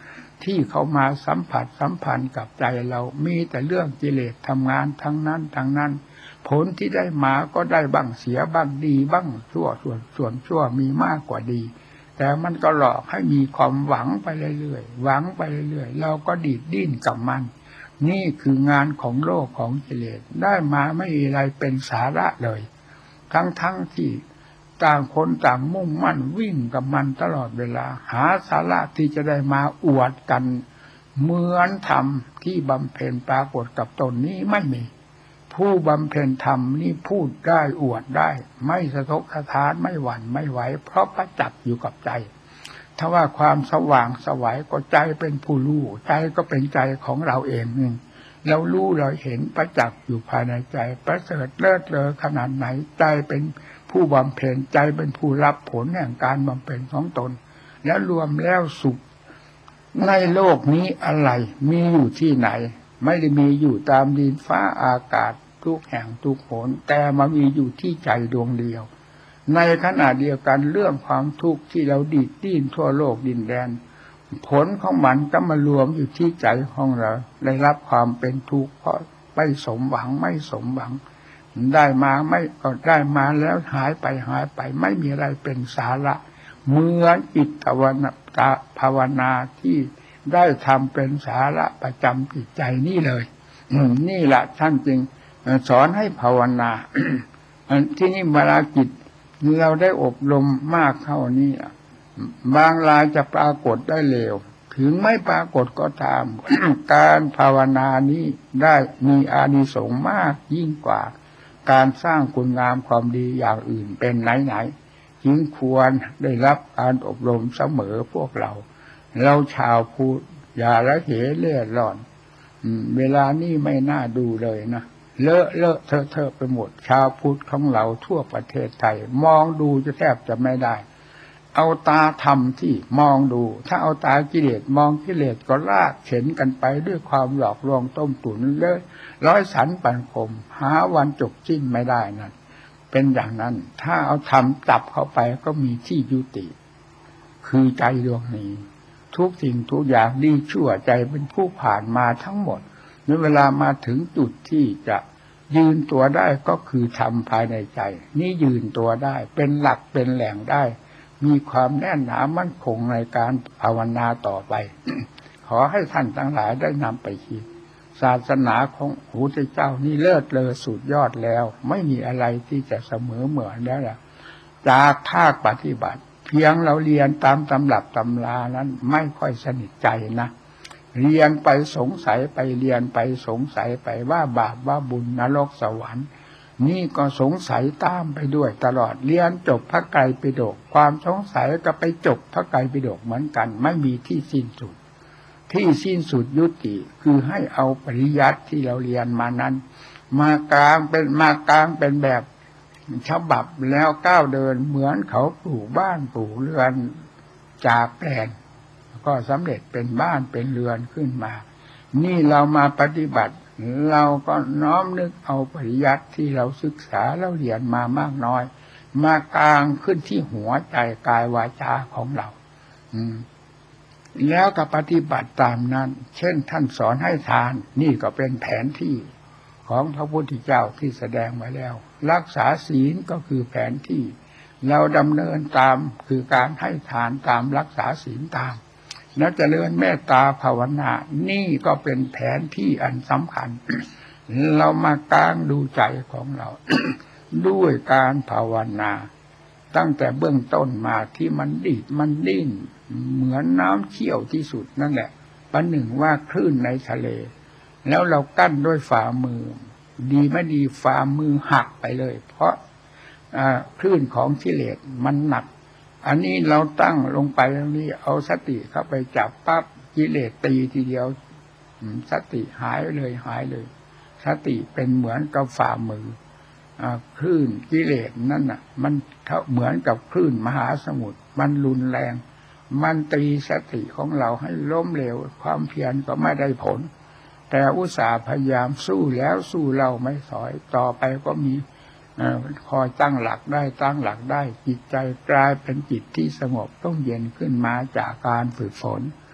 ที่เขามาสัมผัสสัมพันธ์กับใจเรามีแต่เรื่องกิเลสทำงานทั้งนั้นทั้งนั้นผลที่ได้มาก็ได้บ้างเสียบ้างดีบ้างชั่วส่วนส่วนชั่วมีมากกว่าดีแต่มันก็หลอกให้มีความหวังไปเรื่อยๆหวังไปเรื่อยๆเราก็ดีดดิ้นกับมันนี่คืองานของโลกของกิเลสได้มาไม่มีอะไรเป็นสาระเลยทั้งๆที่ต่างคนต่างมุ่งมั่นวิ่งกับมันตลอดเวลาหาสาระที่จะได้มาอวดกันเหมือนธรรมที่บำเพ็ญปรากฏกับตนนี้ไม่มีผู้บำเพ็ญธรรมนี่พูดได้อวดได้ไม่สะทกสะท้านไม่หวั่นไม่ไหวเพราะประจักษ์อยู่กับใจถ้าว่าความสว่างไสวก็ใจเป็นผู้รู้ใจก็เป็นใจของเราเองนึงเรารู้เราเห็นประจักษ์อยู่ภายในใจประเสริฐเลิศเลอขนาดไหนใจเป็นผู้บำเพ็ญใจเป็นผู้รับผลแห่งการบำเพ็ญของตนแล้วรวมแล้วสุขในโลกนี้อะไรมีอยู่ที่ไหนไม่ได้มีอยู่ตามดินฟ้าอากาศทุกแห่งทุกหนแต่มามีอยู่ที่ใจดวงเดียวในขณะเดียวกันเรื่องความทุกข์ที่เราดีดดิ้นทั่วโลกดินแดนผลของมันก็มารวมอยู่ที่ใจของเราได้รับความเป็นทุกข์เพราะไม่สมหวังไม่สมหวังได้มาไม่ก็ได้มาแล้วหายไปหายไปไม่มีอะไรเป็นสาระเหมือนจิตภาวนาที่ได้ทำเป็นสาระประจำจิตใจนี่เลยนี่แหละท่านจึงสอนให้ภาวนา ที่นี่เวลาจิตเราได้อบรมมากเข้านี่บางรายจะปรากฏได้เร็วถึงไม่ปรากฏก็ตาม การภาวนานี้ได้มีอานิสงส์มากยิ่งกว่าการสร้างคุณงามความดีอย่างอื่นเป็นไหนๆจึงควรได้รับการอบรมเสมอพวกเราเราชาวพุทธอย่าละเหเล่ร่อนเวลานี้ไม่น่าดูเลยนะเลอะเลอะเทอะเทอะไปหมดชาวพุทธของเราทั่วประเทศไทยมองดูจะแทบจะไม่ได้เอาตาธรรมที่มองดูถ้าเอาตากิเลสมองกิเลสก็ลากเข็นกันไปด้วยความหลอกลวงต้มตุ๋นเลยร้อยสันปันคมหาวันจบสิ้นไม่ได้นั่นเป็นอย่างนั้นถ้าเอาธรรมจับเข้าไปก็มีที่ยุติคือใจดวงนี้ทุกสิ่งทุกอย่างดีชั่วใจเป็นผู้ผ่านมาทั้งหมดในเวลามาถึงจุดที่จะยืนตัวได้ก็คือธรรมภายในใจนี่ยืนตัวได้เป็นหลักเป็นแหล่งได้มีความแน่นหนามั่นคงในการภาวนาต่อไป ขอให้ท่านทั้งหลายได้นำไปคิดศาสนาของพระพุทธเจ้านี่เลิศเลอสุดยอดแล้วไม่มีอะไรที่จะเสมอเหมือนแล้วล่ะจากภาคปฏิบัติเพียงเราเรียนตามตำรับตำรานั้นไม่ค่อยสนิทใจนะเรียนไปสงสัยไปเรียนไปสงสัยไปว่าบาปว่าบุญนรกสวรรค์นี่ก็สงสัยตามไปด้วยตลอดเรียนจบพระไตรปิฎกความสงสัยก็ไปจบพระไตรปิฎกเหมือนกันไม่มีที่สิ้นสุดที่สิ้นสุดยุติคือให้เอาปริยัติที่เราเรียนมานั้นมากลางเป็นมากลางเป็นแบบฉบับแล้วก้าวเดินเหมือนเขาปลูกบ้านปลูกเรือนจากแปลนก็สำเร็จเป็นบ้านเป็นเรือนขึ้นมานี่เรามาปฏิบัติเราก็น้อมนึกเอาปริยัติที่เราศึกษาเราเรียนมามากน้อยมากลางขึ้นที่หัวใจกายวาจาของเราอืมแล้วก็ปฏิบัติตามนั้นเช่นท่านสอนให้ทานนี่ก็เป็นแผนที่ของพระพุทธเจ้าที่แสดงไว้แล้วรักษาศีลก็คือแผนที่เราดำเนินตามคือการให้ทานตามรักษาศีลตามแล้วเจริญเมตตาภาวนานี่ก็เป็นแผนที่อันสำคัญ เรามากางดูใจของเรา ด้วยการภาวนาตั้งแต่เบื้องต้นมาที่มันดีดมันดิ้นเหมือนน้ำเชี่ยวที่สุดนั่นแหละประหนึ่งว่าคลื่นในทะเลแล้วเรากั้นด้วยฝ่ามือดีไม่ดีฝ่ามือหักไปเลยเพราะคลื่นของกิเลสมันหนักอันนี้เราตั้งลงไปตรงนี้เอาสติเข้าไปจับปั๊บกิเลสตีทีเดียวสติหายเลยหายเลยสติเป็นเหมือนกับฝ่ามือคลื่นกิเลสนั่นน่ะมันเหมือนกับคลื่นมหาสมุทรมันรุนแรงมันตีสติของเราให้ล้มเหลวความเพียรก็ไม่ได้ผลแต่อุตส่าห์พยายามสู้แล้วสู้เราไม่ถอยต่อไปก็มีคอยตั้งหลักได้ตั้งหลักได้จิตใจกลายเป็นจิตที่สงบต้องเย็นขึ้นมาจากการฝึกฝน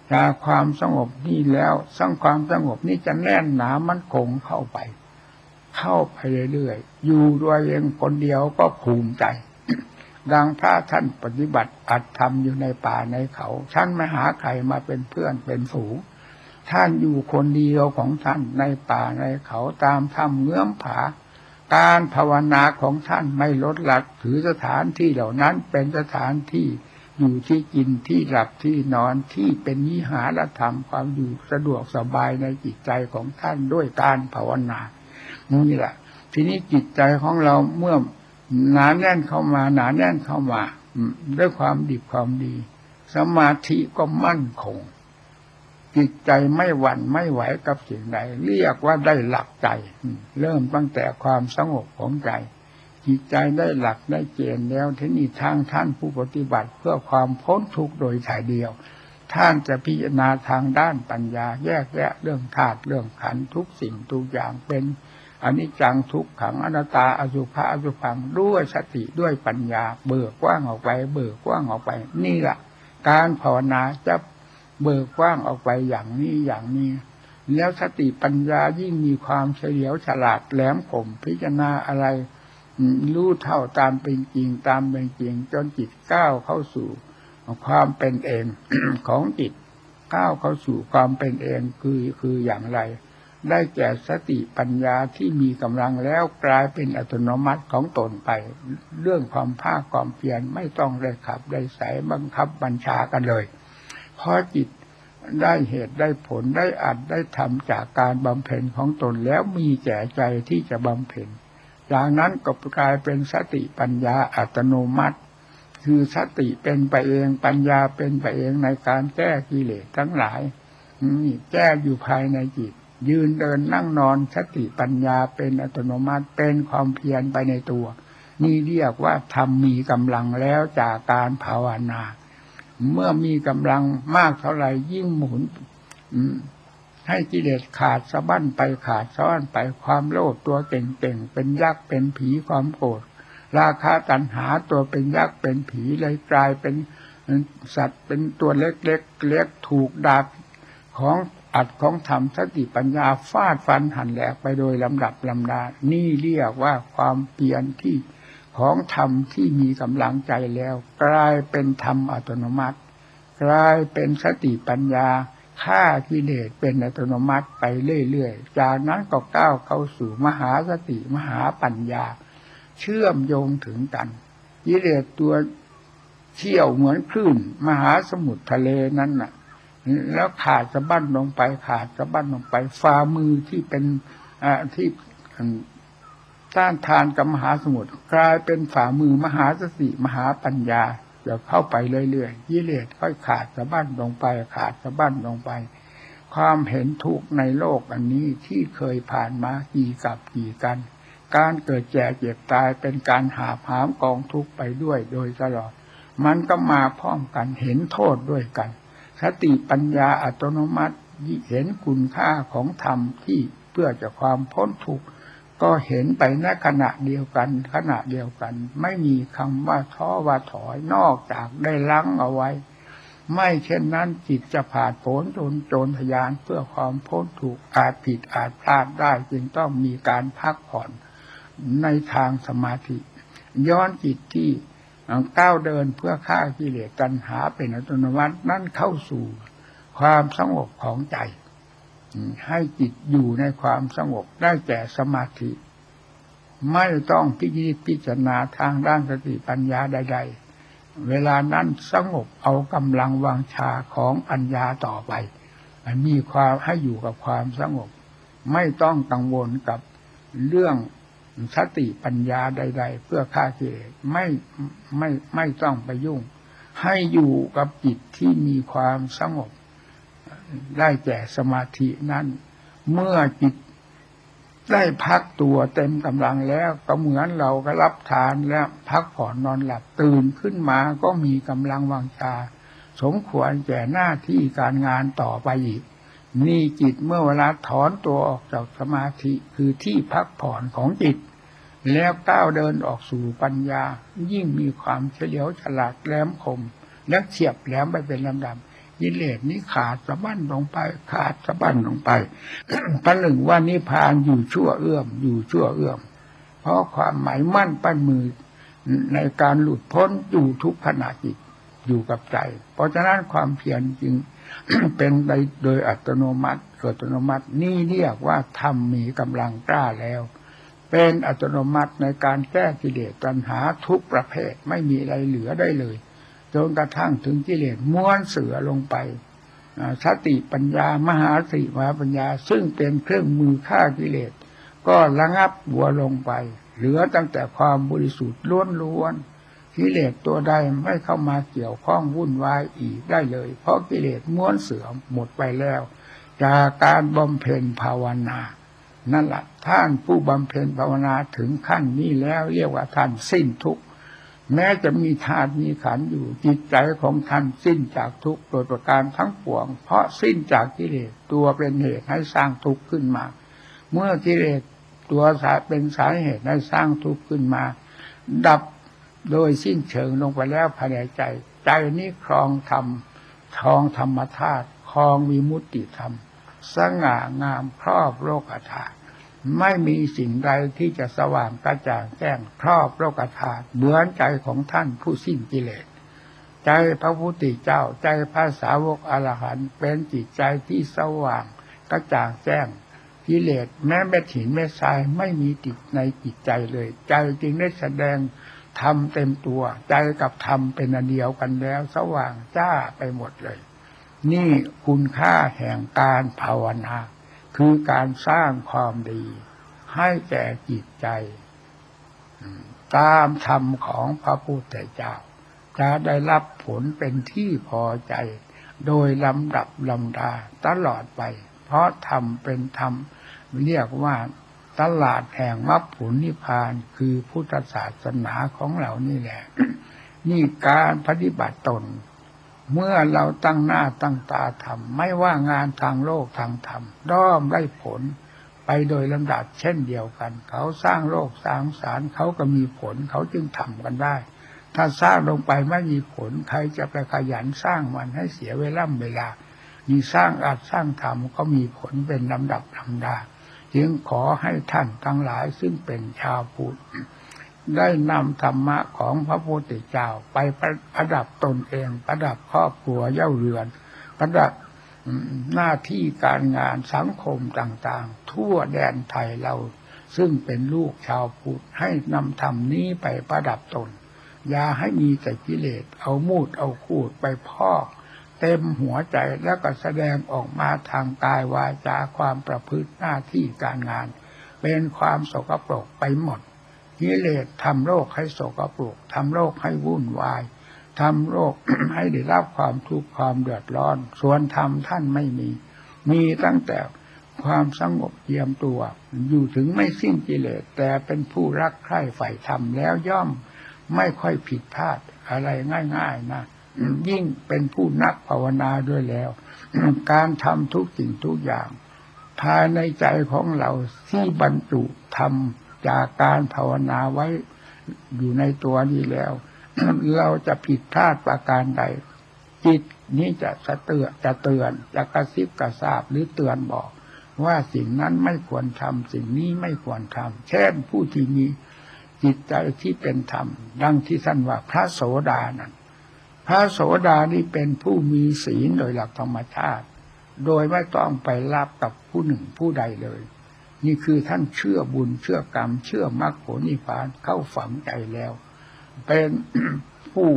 จากความสงบนี่แล้วสร้างความสงบนี่จะแน่นหนามั่นคงเข้าไปเข้าไปเรื่อยๆอยู่ด้วยเองคนเดียวก็ภูมิใจดังพระท่านปฏิบัติอัตธรรมอยู่ในป่าในเขาท่านไม่หาใครมาเป็นเพื่อนเป็นฝูงท่านอยู่คนเดียวของท่านในป่าในเขาตามถ้ำเงื้อมผาการภาวนาของท่านไม่ลดละถือสถานที่เหล่านั้นเป็นสถานที่อยู่ที่กินที่หลับที่นอนที่เป็นวิหารธรรมความอยู่สะดวกสบายในจิตใจของท่านด้วยการภาวนานี่แหละทีนี้จิตใจของเราเมื่อหนาแน่นเข้ามาหนาแน่นเข้ามาด้วยความดีความดีสมาธิก็มั่นคงจิตใจไม่หวั่นไม่ไหวกับสิ่งใดเรียกว่าได้หลักใจเริ่มตั้งแต่ความสงบของใจจิตใจได้หลักได้เกณฑ์แล้วทีนี้ทางท่านผู้ปฏิบัติเพื่อความพ้นทุกข์โดยถ่ายเดียวท่านจะพิจารณาทางด้านปัญญาแยกแยะเรื่องธาตุเรื่องขันธ์ทุกสิ่งทุกอย่างเป็นอนิจจังทุกขังอนัตตาอสุภะอสุภังด้วยสติด้วยปัญญาเบิกกว้างออกไปเบิกกว้างออกไปนี่แหละการภาวนาจะเบิกกว้างออกไปอย่างนี้อย่างนี้แล้วสติปัญญายิ่งมีความเฉลียวฉลาดแหลมคมพิจารณาอะไรรู้เท่าตามเป็นจริงตามเป็นจริงจนจิตก้าวเข้าสู่ความเป็นเอง ของจิตก้าวเข้าสู่ความเป็นเองคือคืออย่างไรได้แก่สติปัญญาที่มีกำลังแล้วกลายเป็นอัตโนมัติของตนไปเรื่องความภาคความเพียรไม่ต้องได้ขับได้ใส่บังคับบัญชากันเลยเพราะจิตได้เหตุได้ผลได้อัดได้ทำจากการบำเพ็ญของตนแล้วมีแก่ใจที่จะบำเพ็ญจากนั้นก็กลายเป็นสติปัญญาอัตโนมัติคือสติเป็นไปเองปัญญาเป็นไปเองในการแก้กิเลสทั้งหลายนี่แก้อยู่ภายในจิตยืนเดินนั่งนอนสติปัญญาเป็นอัตโนมัติเป็นความเพียรไปในตัวนี่เรียกว่าธรรมมีกำลังแล้วจากการภาวนาเมื่อมีกำลังมากเท่าไหร่ยิ่งหมุนให้กิเลสขาดสะบั้นไปขาดสะบั้นไปความโลภตัวเก่งๆเป็นยักษ์เป็นผีความโกรธราคะตัณหาตัวเป็นยักษ์เป็นผีเลยกลายเป็นสัตว์เป็นตัวเล็กๆ เล็กถูกดาบของอัดของธรรมสติปัญญาฟาดฟันหั่นแหลกไปโดยลำดับลำดานี่เรียกว่าความเพียรที่ของธรรมที่มีกำลังใจแล้วกลายเป็นธรรมอัตโนมัติกลายเป็นสติปัญญาฆ่ากิเลสเป็นอัตโนมัติไปเรื่อยๆจากนั้นก็ก้าวเข้าสู่มหาสติมหาปัญญาเชื่อมโยงถึงกันกิเลสตัวเชี่ยวเหมือนคลื่นมหาสมุทรทะเลนั้นน่ะแล้วขาดสะบั้นลงไปขาดสะบั้นลงไปฝ่ามือที่เป็นอ่าที่ต้านทานกับมหาสมุทรกลายเป็นฝ่ามือมหาสติมหาปัญญาเดี๋ยวเข้าไปเรื่อยๆกิเลสค่อยขาดสะบั้นลงไปขาดสะบั้นลงไปความเห็นทุกข์ในโลกอันนี้ที่เคยผ่านมากี่กับกี่กันการเกิดแก่เจ็บตายเป็นการหาบหามกองทุกข์ไปด้วยโดยตลอดมันก็มาพร้อมกันเห็นโทษด้วยกันสติปัญญาอัตโนมัติเห็นคุณค่าของธรรมที่เพื่อจะความพ้นทุกข์ก็เห็นไปในขณะเดียวกันขณะเดียวกันไม่มีคำว่าท้อว่าถอยนอกจากได้ลังเอาไว้ไม่เช่นนั้นจิตจะผ่านผลจนโจรทยานเพื่อความพ้นทุกข์อาจผิดอาจพลาดได้จึงต้องมีการพักผ่อนในทางสมาธิย้อนจิตที่ก้าวเดินเพื่อฆ่ากิเลสตัณหาเป็นอัตโนมัตินั่นเข้าสู่ความสงบของใจให้จิตอยู่ในความสงบได้แก่สมาธิไม่ต้องพิจิตรพิจารณาทางด้านสติปัญญาใดๆเวลานั้นสงบเอากำลังวังชาของปัญญาต่อไปมีความให้อยู่กับความสงบไม่ต้องกังวลกับเรื่องสติปัญญาใดๆเพื่อฆ่ากิเลสไม่ไม่ไม่ต้องไปยุ่งให้อยู่กับจิตที่มีความสงบได้แก่สมาธินั้นเมื่อจิตได้พักตัวเต็มกำลังแล้วก็เหมือนเราก็รับทานแล้วพักผ่อนนอนหลับตื่นขึ้นมาก็มีกำลังวังชาสมควรแก่หน้าที่การงานต่อไปอีกนี่จิตเมื่อเวลาถอนตัวออกจากสมาธิคือที่พักผ่อนของจิตแล้วก้าวเดินออกสู่ปัญญายิ่งมีความเฉลียวฉลาดแหลมคมและเฉียบแหลมไปเป็นลำดับกิเลสนี้ขาดสะบั้นลงไปขาดสะบั้นลงไป ประหนึ่งว่านิพพานอยู่ชั่วเอื้อมอยู่ชั่วเอื้อมเพราะความหมายมั่นปั้นมือในการหลุดพ้นอยู่ทุกขณะจิตอยู่กับใจเพราะฉะนั้นความเพียรจึง เป็นไปโดยอัตโนมัติอัตโนมัตินี่เรียกว่าธรรมมีกำลังกล้าแล้วเป็นอัตโนมัติในการแก้กิเลสตัณหาทุกประเภทไม่มีอะไรเหลือได้เลยจนกระทั่งถึงกิเลสม้วนเสือลงไปสติปัญญามหาสติมหาปัญญาซึ่งเป็นเครื่องมือฆ่ากิเลสก็ระงับหัวลงไปเหลือตั้งแต่ความบริสุทธิ์ล้วนๆกิเลสตัวใดไม่เข้ามาเกี่ยวข้องวุ่นวายอีกได้เลยเพราะกิเลสม้วนเสือหมดไปแล้วจากการบำเพ็ญภาวนานั่นแหละท่านผู้บำเพ็ญภาวนาถึงขั้นนี้แล้วเรียกว่าท่านสิ้นทุกข์แม้จะมีธาตุมีขันธ์อยู่จิตใจของท่านสิ้นจากทุกข์โดยประการทั้งปวงเพราะสิ้นจากกิเลสตัวเป็นเหตุให้สร้างทุกข์ขึ้นมาเมื่อกิเลสตัวสาเป็นสาเหตุให้สร้างทุกข์ขึ้นมาดับโดยสิ้นเชิงลงไปแล้วภายในใจใจนี้ครองธรรมครองธรรมธาตุครองวิมุตติธรรมสง่างามครอบโลกธาตุไม่มีสิ่งใดที่จะสว่างกระจ่างแจ้งครอบโลกธาตุเหมือนใจของท่านผู้สิ้นกิเลสใจพระพุทธเจ้าใจพระสาวกอรหันต์เป็นจิตใจที่สว่างกระจ่างแจ้งกิเลสแม้เม็ดหินเม็ดทรายไม่มีติดในจิตใจเลยใจจึงได้แสดงธรรมเต็มตัวใจกับธรรมเป็นอันเดียวกันแล้วสว่างจ้าไปหมดเลยนี่คุณค่าแห่งการภาวนาคือการสร้างความดีให้แก่จิตใจตามธรรมของพระพุทธเจ้าจะได้รับผลเป็นที่พอใจโดยลำดับลำดาตลอดไปเพราะธรรมเป็นธรรมเรียกว่าตลาดแห่งมรรคผลนิพพานคือพุทธศาสนาของเรานี่แหละ นี่การปฏิบัติตนเมื่อเราตั้งหน้าตั้งตาทำไม่ว่างานทางโลกทางธรรมย่อมได้ผลไปโดยลำดับเช่นเดียวกันเขาสร้างโลกสร้างสารเขาก็มีผลเขาจึงทำกันได้ถ้าสร้างลงไปไม่มีผลใครจะไปขยันสร้างมันให้เสียเวลาเวลานี่สร้างอาจสร้างธรรมก็มีผลเป็นลำดับลำดาจึงขอให้ท่านทั้งหลายซึ่งเป็นชาวพุทธได้นำธรรมะของพระพุทธเจ้าไปประดับตนเองประดับครอบครัวเย่าเรือนประดับหน้าที่การงานสังคมต่างๆทั่วแดนไทยเราซึ่งเป็นลูกชาวพุทธให้นำธรรมนี้ไปประดับตนอย่าให้มีแต่กิเลสเอามูดเอาคูดไปพอกเต็มหัวใจแล้วก็แสดงออกมาทางกายวาจาความประพฤติหน้าที่การงานเป็นความสกปรกไปหมดกิเลสทำโลกให้สกปรกทำโลกให้วุ่นวายทำโลก ให้ได้รับความทุกข์ความเดือดร้อนส่วนธรรมท่านไม่มีมีตั้งแต่ความสงบเยียมตัวอยู่ถึงไม่สิ้นกิเลสแต่เป็นผู้รักใคร่ใฝ่ธรรมแล้วย่อมไม่ค่อยผิดพลาดอะไรง่ายๆนะยิ่งเป็นผู้นักภาวนาด้วยแล้ว การทำทุกสิ่งทุกอย่างภายในใจของเราที่บรรจุทำจากการภาวนาไว้อยู่ในตัวนี้แล้ว เราจะผิดพลาดประการใดจิตนี้จะสะเตือนจะเตือนจะกระซิบกระซาบหรือเตือนบอกว่าสิ่งนั้นไม่ควรทำสิ่งนี้ไม่ควรทำเช่นผู้ที่มีจิตใจที่เป็นธรรมดังที่ท่านว่าพระโสดานั้นพระโสดานี่เป็นผู้มีศีลโดยหลักธรรมชาติโดยไม่ต้องไปรับกับผู้หนึ่งผู้ใดเลยนี่คือท่านเชื่อบุญเชื่อกรรมเชื่อมรรคผลนิพพานเข้าฝังใจแล้วเป็น ผู้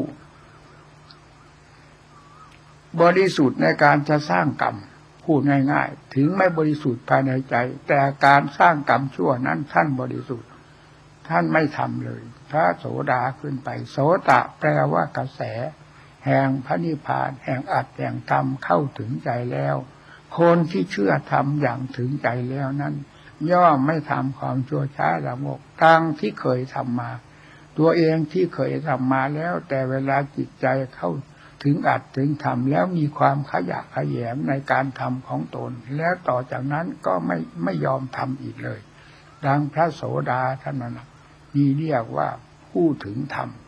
บริสุทธิ์ในการจะสร้างกรรมพูดง่ายๆถึงไม่บริสุทธิ์ภายในใจแต่การสร้างกรรมชั่วนั้นท่านบริสุทธิ์ท่านไม่ทำเลยพระโสดาขึ้นไปโสตะแปลว่ากระแสแห่งพระนิพพานแห่งอัตถ์แห่งธรรมเข้าถึงใจแล้วคนที่เชื่อธรรมอย่างถึงใจแล้วนั้นย่อมไม่ทำความชั่วช้าละโมบทางที่เคยทำมาตัวเองที่เคยทำมาแล้วแต่เวลาจิตใจเข้าถึงอัตถ์ถึงธรรมแล้วมีความขยะแขยงในการทำของตนแล้วต่อจากนั้นก็ไม่ไม่ยอมทำอีกเลยดังพระโสดาท่านนั้นนี่เรียกว่าผู้ถึงธรรม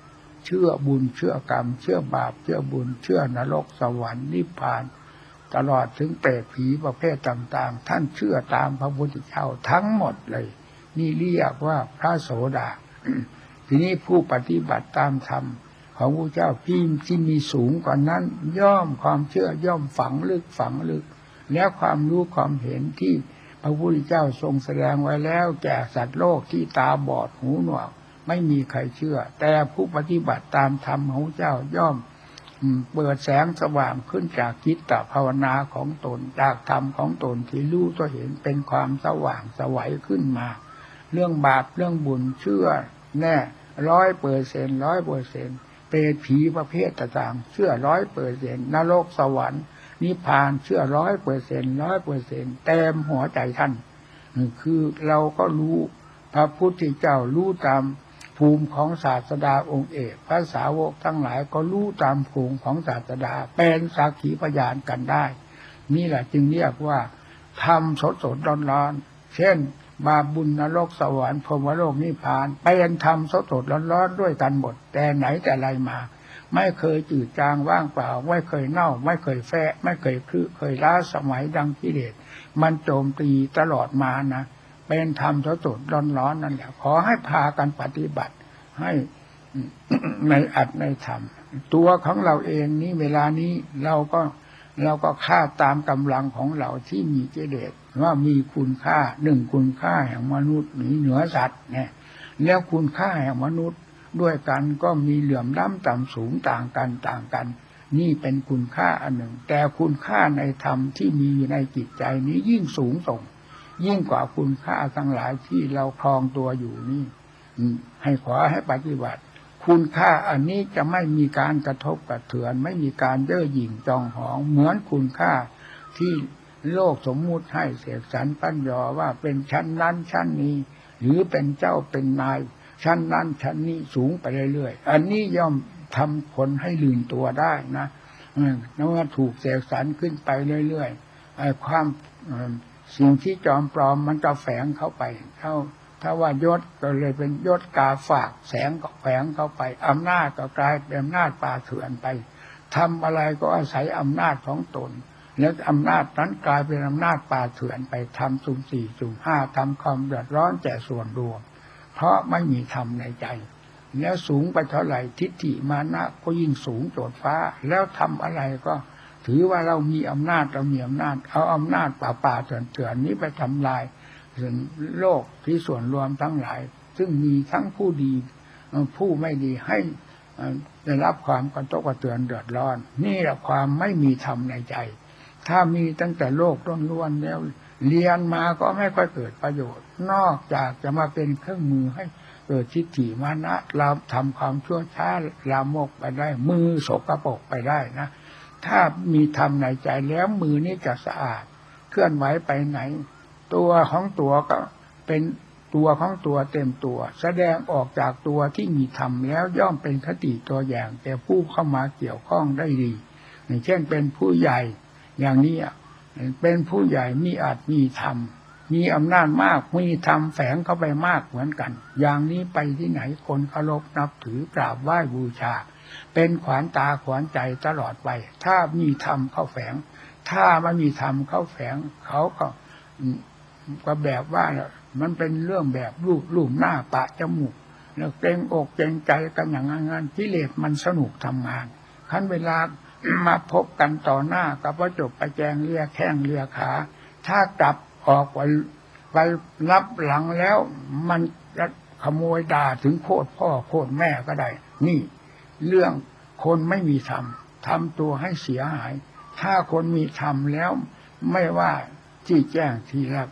เชื่อบุญเชื่อกรรมเชื่อบาปเชื่อบุญเชื่อนรกสวรรค์นิพพานตลอดถึงเปรตผีประเภทต่างๆท่านเชื่อตามพระพุทธเจ้าทั้งหมดเลยนี่เรียกว่าพระโสดา ทีนี้ผู้ปฏิบัติตามธรรมของพระเจ้าพี่ที่มีสูงกว่านั้นย่อมความเชื่อย่อมฝังลึกฝังลึกแล้วความรู้ความเห็นที่พระพุทธเจ้าทรงแสดงไว้แล้วแก่สัตว์โลกที่ตาบอดหูหนวกไม่มีใครเชื่อแต่ผู้ปฏิบัติตามธรรมของเจ้าย่อมเปิดแสงสว่างขึ้นจากจิตตภาวนาของตนจากธรรมของตนที่รู้ตัวเห็นเป็นความสว่างไสวขึ้นมาเรื่องบาปเรื่องบุญเชื่อแน่ร้อยเปอร์เซ็นต์ร้อยเปอร์เซ็นต์เปรตผีประเภทต่างๆเชื่อร้อยเปอร์เซ็นต์นรกสวรรค์นิพพานเชื่อร้อยเปอร์เซ็นต์ร้อยเปอร์เซ็นต์เต็มหัวใจท่านคือเราก็รู้พระพุทธเจ้ารู้ตามภูมิของศาสดาองค์เอกพระสาวกทั้งหลายก็รู้ตามภูมิของศาสดาเป็นสักขีพยานกันได้นี่แหละจึงเรียกว่าธรรมสดสดร้อนร้อนเช่นบาปบุญนรกสวรรค์พรหมโลกนิพพานเป็นธรรมสดสดร้อนร้อนด้วยกันหมดแต่ไหนแต่ไรมาไม่เคยจืดจางว่างเปล่าไม่เคยเน่าไม่เคยแฝะไม่เคยคลือเคยล้าสมัยดังกิเลสมันโจมตีตลอดมานะเป็นธรรมสดสดร้อนร้อนนั่นแหละขอให้พากันปฏิบัติให้ในอัตในธรรมตัวของเราเองนี้เวลานี้เราก็เราก็ฆ่าตามกำลังของเราที่มีกิเลสว่ามีคุณค่าหนึ่งคุณค่าแห่งมนุษย์หนีเหนือสัตว์เนี่ยแล้วคุณค่าแห่งมนุษย์ด้วยกันก็มีเหลื่อมล้ำต่ำสูงต่างกันต่างกันนี่เป็นคุณค่าอันหนึ่งแต่คุณค่าในธรรมที่มีอยู่ในจิตใจนี้ยิ่งสูงส่งยิ่งกว่าคุณค่าทั้งหลายที่เราครองตัวอยู่นี่ให้ขอให้ปฏิบัติคุณค่าอันนี้จะไม่มีการกระทบกระเทือนไม่มีการเย่อหยิ่งจองหองเหมือนคุณค่าที่โลกสมมุติให้เสกสรรปั้นยอว่าเป็นชั้นนั้นชั้นนี้หรือเป็นเจ้าเป็นนายชั้นนั้นชั้นนี้สูงไปเรื่อยๆอันนี้ย่อมทำผลให้ลืมตัวได้นะนั่นว่าถูกเสกสรรขึ้นไปเรื่อยๆไอ้ความสิ่งที่จอมปลอมมันจะแฝงเข้าไปเข้าถ้าว่ายศก็เลยเป็นยศกาฝากแสงก็แฝงเข้าไปอำนาจก็กลายเป็นอำนาจป่าเถื่อนไปทำอะไรก็อาศัยอำนาจของตนแล้วอำนาจนั้นกลายเป็นอำนาจป่าเถื่อนไปทำสุ่มสี่สุ่มห้าทำความเดือดร้อนแก่ส่วนรวมเพราะไม่มีธรรมในใจแล้วสูงไปเท่าไหร่ทิฏฐิมานะก็ยิ่งสูงโจดฟ้าแล้วทำอะไรก็ถือว่าเรามีอำนาจเรามีอำนาจเอาอำนาจป่าป่าเถื่อนเถื่อนนี้ไปทำลายโลกที่ส่วนรวมทั้งหลายซึ่งมีทั้งผู้ดีผู้ไม่ดีให้ได้รับความกระทบกระเทือนเดือดร้อนนี่แหละความไม่มีธรรมในใจถ้ามีตั้งแต่โลกล้วนๆแล้วเรียนมาก็ไม่ค่อยเกิดประโยชน์นอกจากจะมาเป็นเครื่องมือให้เกิดทิฏฐิมานะเราทำความชั่วช้าลามกไปได้มือสกปรกไปได้นะถ้ามีธรรมในใจแล้วมือนี้จะสะอาดเคลื่อนไหวไปไหนตัวของตัวก็เป็นตัวของตัวเต็มตัวแสดงออกจากตัวที่มีธรรมแล้วย่อมเป็นคติตัวอย่างแก่ผู้เข้ามาเกี่ยวข้องได้ดีอย่างเช่นเป็นผู้ใหญ่อย่างนี้เป็นผู้ใหญ่มีอาจมีธรรมมีอำนาจมากมีธรรมแฝงเข้าไปมากเหมือนกันอย่างนี้ไปที่ไหนคนเคารพนับถือกราบไหว้บูชาเป็นขวัญตาขวัญใจตลอดไปถ้ามีธรรมเข้าแฝงถ้าไม่มีธรรมเข้าแฝงเขาก็ก็แบบว่ามันเป็นเรื่องแบบรูปรูปหน้าปะจมูกแล้วเกรงอกเกรงใจกันอย่างนั้นกิเลสมันสนุกทำงานขั้นเวลามาพบกันต่อหน้ากับว่าจบไปแจงเลียแข้งเลียขาถ้ากลับออกไปไปรับหลังแล้วมันจะขโมยด่าถึงโคตรพ่อโคตรแม่ก็ได้นี่เรื่องคนไม่มีธรรมทำตัวให้เสียหายถ้าคนมีธรรมแล้วไม่ว่าที่แจ้งที่รับ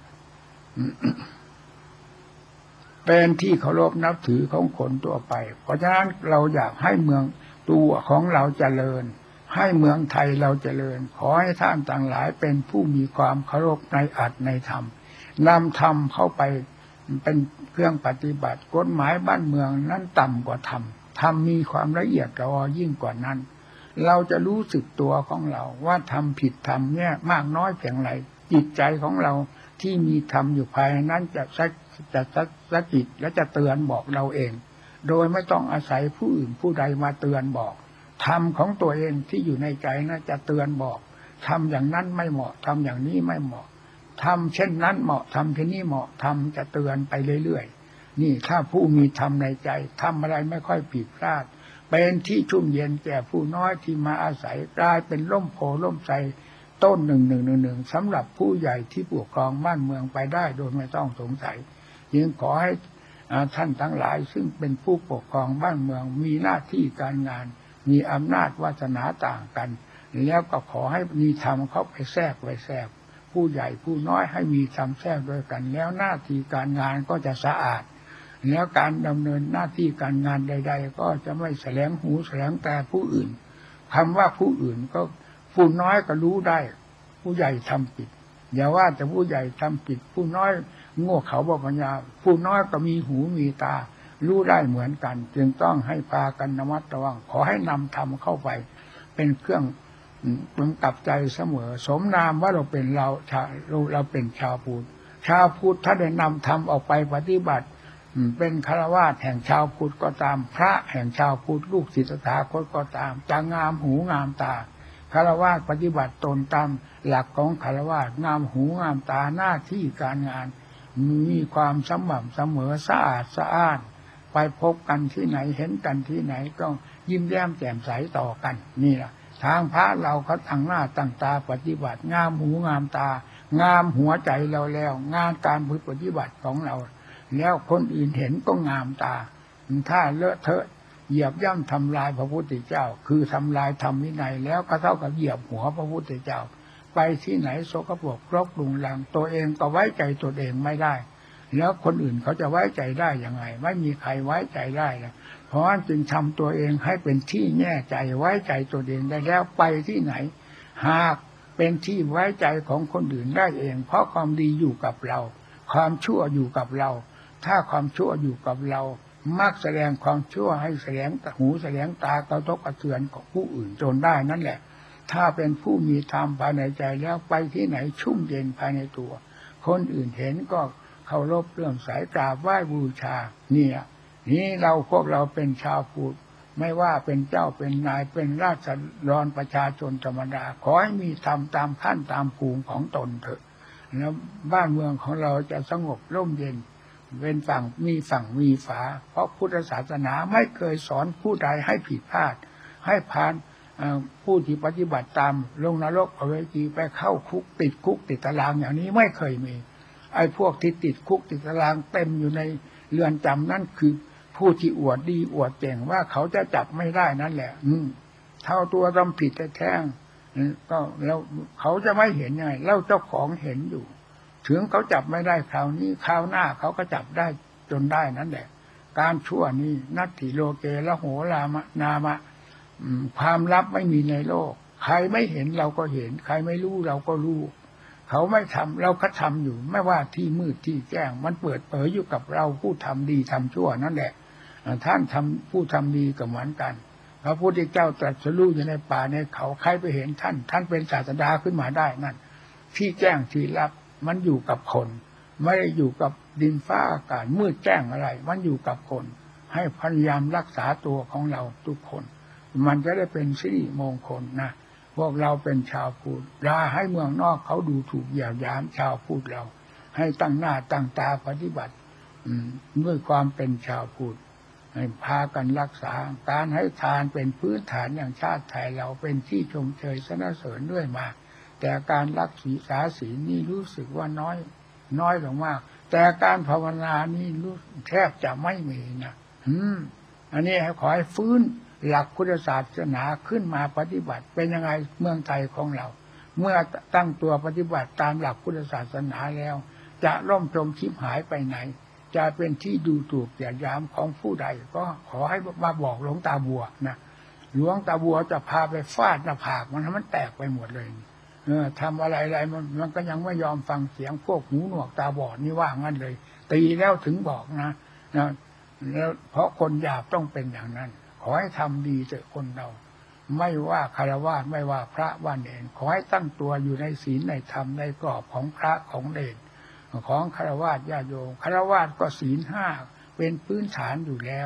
เป็นที่เคารพนับถือของคนตัวไปเพราะฉะนั้นเราอยากให้เมืองตัวของเราเจริญให้เมืองไทยเราเจริญขอให้ท่านต่างหลายเป็นผู้มีความเคารพในอัตในธรรมนำธรรมเข้าไปเป็นเครื่องปฏิบัติกฎหมายบ้านเมืองนั้นต่ำกว่าธรรมธรรมมีความละเอียดละออยิ่งกว่านั้นเราจะรู้สึกตัวของเราว่าทำผิดธรรมเนี่ยมากน้อยเพียงไรจิตใจของเราที่มีธรรมอยู่ภายในนั้นจะสักจะสักสะกิดและจะเตือนบอกเราเองโดยไม่ต้องอาศัยผู้อื่นผู้ใดมาเตือนบอกธรรมของตัวเองที่อยู่ในใจน่าจะเตือนบอกทำอย่างนั้นไม่เหมาะทำอย่างนี้ไม่เหมาะทำเช่นนั้นเหมาะทำเช่นนี้เหมาะทำจะเตือนไปเรื่อยๆนี่ถ้าผู้มีธรรมในใจทำอะไรไม่ค่อยผิดพลาดเป็นที่ชุ่มเย็นแก่ผู้น้อยที่มาอาศัยกลายเป็นร่มโพล่มไทรต้นหนึ่งหนึ่งหนึ่งหนึ่งสำหรับผู้ใหญ่ที่ปกครองบ้านเมืองไปได้โดยไม่ต้องสงสัยยิ่งขอให้ท่านทั้งหลายซึ่งเป็นผู้ปกครองบ้านเมืองมีหน้าที่การงานมีอำนาจวาสนาต่างกันแล้วก็ขอให้มีธรรมเข้าไปแทรกไว้แทรกผู้ใหญ่ผู้น้อยให้มีธรรมแทรกด้วยกันแล้วหน้าที่การงานก็จะสะอาดแล้วการดำเนินหน้าที่การงานใดๆก็จะไม่แสลงหูแสลงตาผู้อื่นคำว่าผู้อื่นก็ผู้น้อยก็รู้ได้ผู้ใหญ่ทำผิดอย่าว่าแต่ผู้ใหญ่ทำผิดผู้น้อยโง่เขลาบ่ปัญญาผู้น้อยก็มีหูมีตารู้ได้เหมือนกันจึงต้องให้พากันระมัดระวังขอให้นำธรรมเข้าไปเป็นเครื่องกำกับใจเสมอสมนามว่าเราเป็นเราชาเราเป็นชาวพุทธชาวพุทธถ้าได้นำธรรมออกไปปฏิบัติเป็นฆราวาสแห่งชาวพุทธก็ตามพระแห่งชาวพุทธลูกศิษย์ตถาคตก็ตามจะงามหูงามตาฆราวาสปฏิบัติตนตามหลักของฆราวาสงามหูงามตาหน้าที่การงานมีความสม่ำเสมอสะอาดสะอ้านไปพบกันที่ไหนเห็นกันที่ไหนก็ยิ้มแย้มแจ่มใสต่อกันนี่แหละทางพระเราเขาตั้งหน้าตั้งตาปฏิบัติงามหูงามตางามหัวใจเราแล้วงานการปฏิบัติของเราแล้วคนอื่นเห็นก็งามตาถ้าเลอะเทอะเหยียบย่ำทำลายพระพุทธเจ้าคือทำลายธรรมวินัยแล้วก็เท่ากับเหยียบหัวพระพุทธเจ้าไปที่ไหนโสกปรกรกรุงรังตัวเองก็ไว้ใจตัวเองไม่ได้แล้วคนอื่นเขาจะไว้ใจได้ยังไงไม่มีใครไว้ใจได้แล้วเพราะฉะนั้นจึงทำตัวเองให้เป็นที่แน่ใจไว้ใจตัวเองได้แล้วไปที่ไหนหากเป็นที่ไว้ใจของคนอื่นได้เองเพราะความดีอยู่กับเราความชั่วอยู่กับเราถ้าความชั่วอยู่กับเรามักแสดงความชั่วให้แสดงหูแสดงตากระทบกระเทือนของผู้อื่นจนได้นั่นแหละถ้าเป็นผู้มีธรรมภายในใจแล้วไปที่ไหนชุ่มเย็นภายในตัวคนอื่นเห็นก็เคารพเลื่อมใสกราบไหว้บูชาเนี่ยนี่เราพวกเราเป็นชาวพุทธไม่ว่าเป็นเจ้าเป็นนายเป็นราษฎรประชาชนธรรมดาขอให้มีธรรมตามขั้นตามภูมิของตนเถอะแล้วบ้านเมืองของเราจะสงบร่มเย็นเป็นฝั่งมีฝั่งมีฝาเพราะพุทธศาสนาไม่เคยสอนผู้ใดให้ผิดพลาดให้ผ่านผู้ที่ปฏิบัติตามลงนรกอเวจีไปเข้าคุกติดคุกติดตารางอย่างนี้ไม่เคยมีไอ้พวกที่ติดคุกติดตารางเต็มอยู่ในเรือนจำนั่นคือผู้ที่อวดดีอวดเก่งว่าเขาจะจับไม่ได้นั่นแหละอืมเท่าตัวทำผิดแท้ๆก็แล้วเขาจะไม่เห็นไงแล้วเจ้าของเห็นอยู่ถึงเขาจับไม่ได้คราวนี้คราวหน้าเขาก็จับได้จนได้นั่นแหละการชั่วนี้นัตถิโลเกละโหรามะนามะความลับไม่มีในโลกใครไม่เห็นเราก็เห็นใครไม่รู้เราก็รู้เขาไม่ทำเราก็ทำอยู่ไม่ว่าที่มืดที่แจ้งมันเปิดเผยอยู่กับเราผู้ทำดีทำชั่วนั่นแหละท่านทำผู้ทำดีก็เหมือนกันพระพุทธเจ้าตรัสรู้อยู่ในป่าในเขาใครไปเห็นท่านท่านเป็นศาสดาขึ้นมาได้นั่นที่แจ้งที่ลับมันอยู่กับคนไม่ได้อยู่กับดินฟ้าอากาศมืดแจ้งอะไรมันอยู่กับคนให้พยายามรักษาตัวของเราทุกคนมันจะได้เป็นสิริมงคลนะพวกเราเป็นชาวพุทธอย่าให้เมืองนอกเขาดูถูกเหยียดหยามชาวพุทธเราให้ตั้งหน้าตั้งตาปฏิบัติด้วยความเป็นชาวพุทธให้พากันรักษาการให้ทานเป็นพื้นฐานอย่างชาติไทยเราเป็นที่ชมเชยสรรเสริญด้วยมาแต่การรักศีลศีลนี่รู้สึกว่าน้อยน้อยลงมากแต่การภาวนานี่รู้แทบจะไม่มีนะอืมอันนี้ขอให้ฟื้นหลักพุทธศาสนาขึ้นมาปฏิบัติเป็นยังไงเมืองไทยของเราเมื่อตั้งตัวปฏิบัติตามหลักพุทธศาสนาแล้วจะล่มจมชิบหายไปไหนจะเป็นที่ดูถูกเหยียดหยามของผู้ใดก็ขอให้มาบอกหลวงตาบัวนะหลวงตาบัวจะพาไปฟาดหน้าผากมันให้มันแตกไปหมดเลยเออทำอะไรอะไรมันมันก็ยังไม่ยอมฟังเสียงพวกหูหนวกตาบอดนี่ว่างั้นเลยตีแล้วถึงบอกนะนะแล้วเพราะคนหยาบต้องเป็นอย่างนั้นขอให้ทำดีเถอะคนเราไม่ว่าคฤหัสถ์ไม่ว่าพระว่าเณรขอให้ตั้งตัวอยู่ในศีลในธรรมในกรอบของพระของเณรของคฤหัสถ์ญาติโยมคฤหัสถ์ก็ศีลห้าเป็นพื้นฐานอยู่แล้ว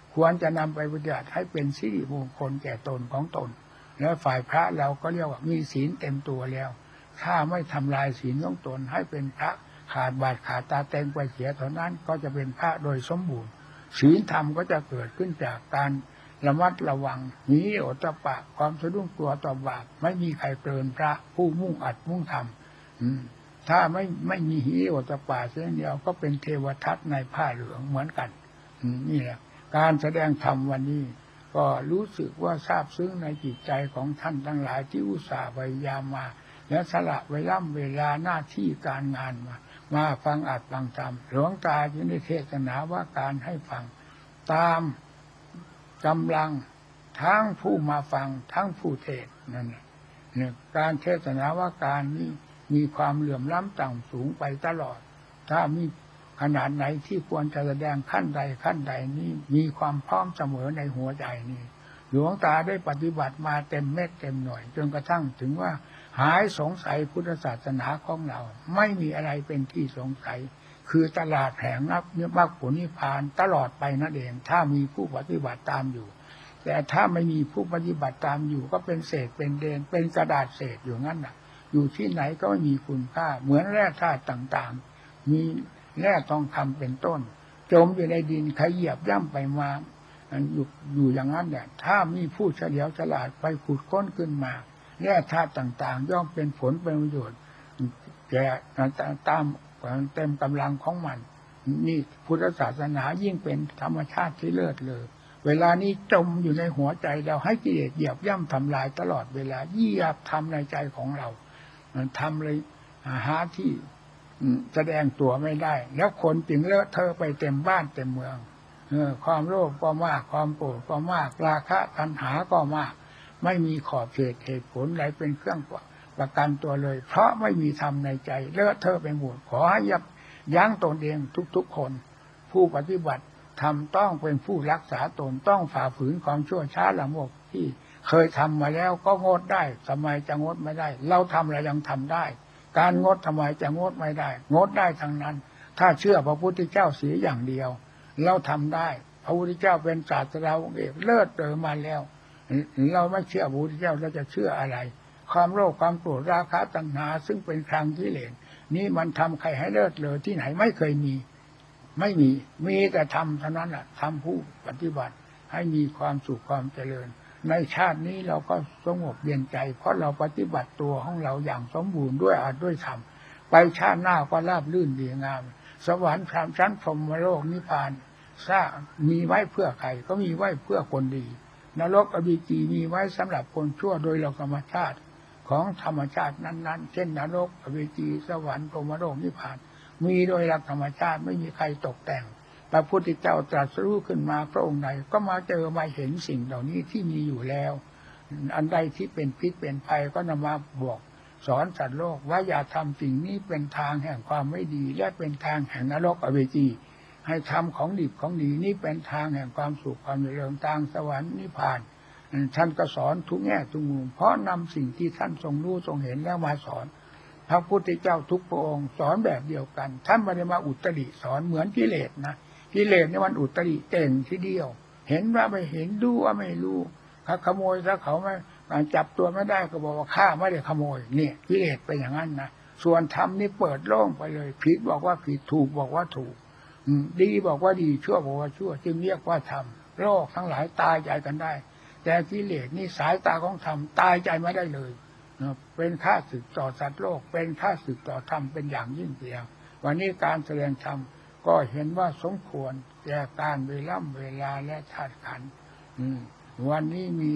ควรจะนำไปปฏิบัติให้เป็นสิริมงคลแก่ตนของตนแล้วฝ่ายพระเราก็เรียกว่ามีศีลเต็มตัวแล้วถ้าไม่ทำลายศีลของตนให้เป็นพระขาดบาดขาดตาเต็งไปเสียเท่านั้นก็จะเป็นพระโดยสมบูรณ์ศีลธรรมก็จะเกิดขึ้นจากการระมัดระวังมีโอตปะความสะดุ้งกลัวต่อบาปไม่มีใครเกินพระผู้มุ่งอัดมุ่งทำถ้าไม่ไม่มีหิโอตปะเช่นเดียวก็เป็นเทวทัตในผ้าเหลืองเหมือนกันนี่แหละการแสดงธรรมวันนี้ก็รู้สึกว่าซาบซึ้งในจิตใจของท่านทั้งหลายที่อุตส่าห์พยายามมาและสละเวลาเวลาหน้าที่การงานมามาฟังอัดฟังธรรมหลวงตาจึงได้เทศนาว่าการให้ฟังตามกำลังทั้งผู้มาฟังทั้งผู้เทศนั่นเนี่ยการเทศนาว่าการนี้มีความเหลื่อมล้ำต่ำสูงไปตลอดถ้ามีขนาดไหนที่ควรจะแสดงขั้นใดขั้นใดนี้มีความพร้อมเสมอในหัวใจนี้หลวงตาได้ปฏิบัติมาเต็มเม็ดเต็มหน่วยจนกระทั่งถึงว่าหายสงสัยพุทธศาสนาของเราไม่มีอะไรเป็นที่สงสัยคือตลาดแผงนับเนื้อมรรคผลนิพพานตลอดไปนั่นเองถ้ามีผู้ปฏิบัติตามอยู่แต่ถ้าไม่มีผู้ปฏิบัติตามอยู่ก็เป็นเศษเป็นเดนเป็นกระดาษเศษอยู่งั้นน่ะอยู่ที่ไหนก็ไม่มีคุณค่าเหมือนแร่ธาตุต่างๆมีแร่ทองคำเป็นต้นจมอยู่ในดินขยียบย่ำไปมาอยู่อยู่อย่างนั้นเนี่ยถ้ามีผู้เฉลียวฉลาดไปขุดค้นขึ้นมาแร่ธาตุต่างๆย่อมเป็นผลเป็นประโยชน์แก่ตามเต็มกำลังของมันนี่พุทธศาสนายิ่งเป็นธรรมชาติที่เลิศเลยเวลานี้จมอยู่ในหัวใจเราให้กิเลสเหยียบย่ำทำลายตลอดเวลาเหยียบทำในใจของเราทำเลยหาที่แสดงตัวไม่ได้แล้วคนจึงเลอะเทอะไปเต็มบ้านเต็มเมืองเออความโลภก็มากความโกรธก็มากราคะตัณหาก็มากไม่มีขอบเขตเหตุผลอะไรเป็นเครื่องประกันตัวเลยเพราะไม่มีธรรมในใจเลอะเทอะไปหมดขอให้ยับยั้งตนเองทุกๆคนผู้ปฏิบัติทำต้องเป็นผู้รักษาตนต้องฝ่าฝืนความชั่วช้าละโมบที่เคยทำมาแล้วก็งดได้ทำไมจะงดไม่ได้เราทำอะไรยังทำได้การงดทำไมจะงดไม่ได้งดได้ทั้งนั้นถ้าเชื่อพระพุทธเจ้าเสียอย่างเดียวเราทำได้พระพุทธเจ้าเป็นศาสดาองค์เอกเลิศเติมมาแล้วเราไม่เชื่อพระพุทธเจ้าเราจะเชื่ออะไรความโลภความโกรธราคะตัณหาซึ่งเป็นคลังกิเลสนี้มันทำใครให้เลิศเลยที่ไหนไม่เคยมีไม่มีมีแต่ทำเท่านั้นแหละทำผู้ปฏิบัติให้มีความสุขความเจริญในชาตินี้เราก็สงบเย็นใจเพราะเราปฏิบัติตัวของเราอย่างสมบูรณ์ด้วยอาจด้วยธรรมไปชาติหน้าก็ราบรื่นดีงามสวรรค์พรหมชั้นพรหมโลกนิพพานสร้างมีไว้เพื่อใครก็มีไว้เพื่อคนดีนรกอเวจีมีไว้สำหรับคนชั่วโดยหลักธรรมชาติของธรรมชาตินั้นๆเช่นนรกอเวจีสวรรค์พรหมโลกนิพพานมีโดยหลักธรรมชาติไม่มีใครตกแต่งพระพุทธเจ้าตรัสรู้ขึ้นมาพระองค์ใดก็มาเจอมาเห็นสิ่งเหล่านี้ที่มีอยู่แล้วอันใดที่เป็นพิษเป็นภัยก็นำมาบอกสอนสัตว์โลกว่าอย่าทำสิ่งนี้เป็นทางแห่งความไม่ดีและเป็นทางแห่งนรกอเวจีให้ทำของดีของดีนี้เป็นทางแห่งความสุขความเจริญทางสวรรค์นิพพานท่านก็สอนทุกแง่ทุกมุมเพราะนำสิ่งที่ท่านทรงรู้ทรงเห็นแล้วมาสอนพระพุทธเจ้าทุกพระองค์สอนแบบเดียวกันท่านไม่ได้มาอุตริสอนเหมือนกิเลสนะกิเลสในวันอุตริเก่งทีเดียวเห็นว่าไม่เห็นดูว่าไม่รู้ถ้าขโมยถ้าเขาไม่จับตัวไม่ได้ก็บอกว่าข้าไม่ได้ขโมยเนี่ยกิเลสเป็นอย่างนั้นนะส่วนธรรมนี่เปิดโล่งไปเลยผิดบอกว่าผิดถูกบอกว่าถูกดีบอกว่าดีชั่วบอกว่าชั่วจึงเรียกว่าธรรมโลกทั้งหลายตายใจกันได้แต่กิเลสนี่สายตาของธรรมตายใจไม่ได้เลยเป็นข้าศึกต่อสัตว์โลกเป็นข้าศึกต่อธรรมเป็นอย่างยิ่งเดียววันนี้การแสดงธรรมก็เห็นว่าสมควรแก่การเวลาเวลาและธาตุขันธ์วันนี้มี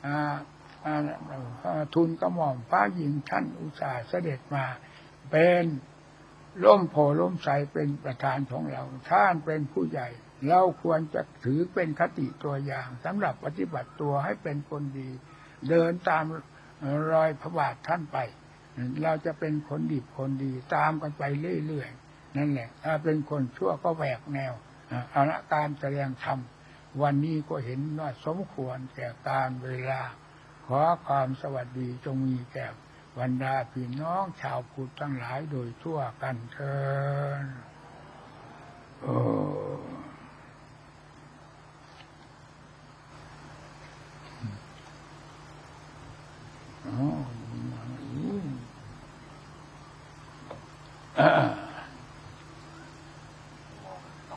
ทุนกระหม่อมฟ้าหญิงท่านอุตสาห์เสด็จมาเป็นร่มโพล่มใสเป็นประธานของเราท่านเป็นผู้ใหญ่เราควรจะถือเป็นคติตัวอย่างสำหรับปฏิบัติตัวให้เป็นคนดีเดินตามรอยพระบาทท่านไปเราจะเป็นคนดีคนดีตามกันไปเรื่อยๆนั่นแหละถ้าเป็นคนชั่วก็แหวกแนวอาณาการแสดงธรรมวันนี้ก็เห็นว่าสมควรแก่การเวลาขอความสวัสดีจงมีแก่บรรดาพี่น้องชาวพุทธทั้งหลายโดยทั่วกันเถิด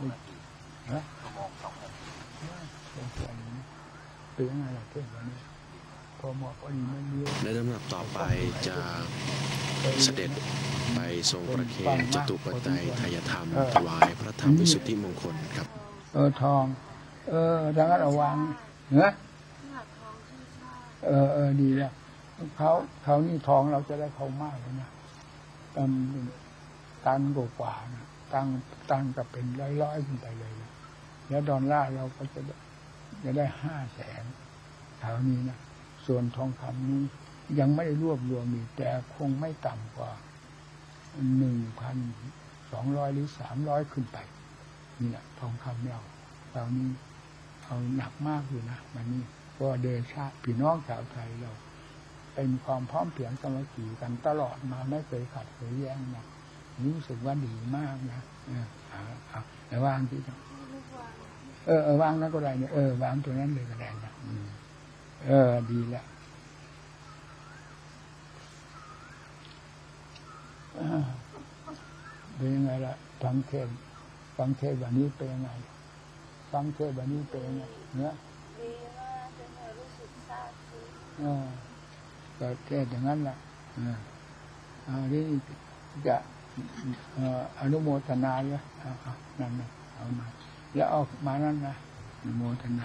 ฮะเป็นยังไงล่ะเท่วันนี้พอเหมาะพอดีไม่เยอะในลำดับต่อไปจะเสด็จไปทรงประเคนจตุปัจจัยทายธรรมถวายพระธรรมวิสุทธิมงคลครับเออทองเออดังนั้นระวังเนอะเออเออดีแล้วเขาเขานี่ทองเราจะได้เขามากเลยนะตันตันกว่านะตันตันกับเป็นร้อยร้อยขึ้นไปเลยนะแล้วดอลลาร์เราก็จะจะได้ห้าแสนแถวนี้นะส่วนทองคำนี้ยังไม่ได้รวบรวมมีแต่คงไม่ต่ำกว่าหนึ่งพันสองร้อยหรือสามร้อยขึ้นไปนี่แหละทองคำเราแถวนี้เอาหนักมากอยู่นะมันนี่ก็เดชะพี่น้องชาวไทยเราเป็นความพร้อมเพรียงสามัคคีกันตลอดมาไม่เคยขัดเคยแย้งนะรู้สึกว่าดีมากนะเออเอาแต่วางที่เออเออวางนั้นก็ได้เนี่ยเออวางตัวนั้นเลยก็ได้นะเออดีแล้วเป็นยังไงล่ะฟังเทศฟังเทศวันนี้เป็นยังไงฟังเทศวันนี้เป็นยังไงเนี่ยดีมากจนรู้สึกซาบซึ้งเออก็เทศอย่างนั้นแหละอ่าอันนี้จะอนุโมทนาเลยเอานั่นนะเอามาแล้วออกมานั่นนะอนุโมทนา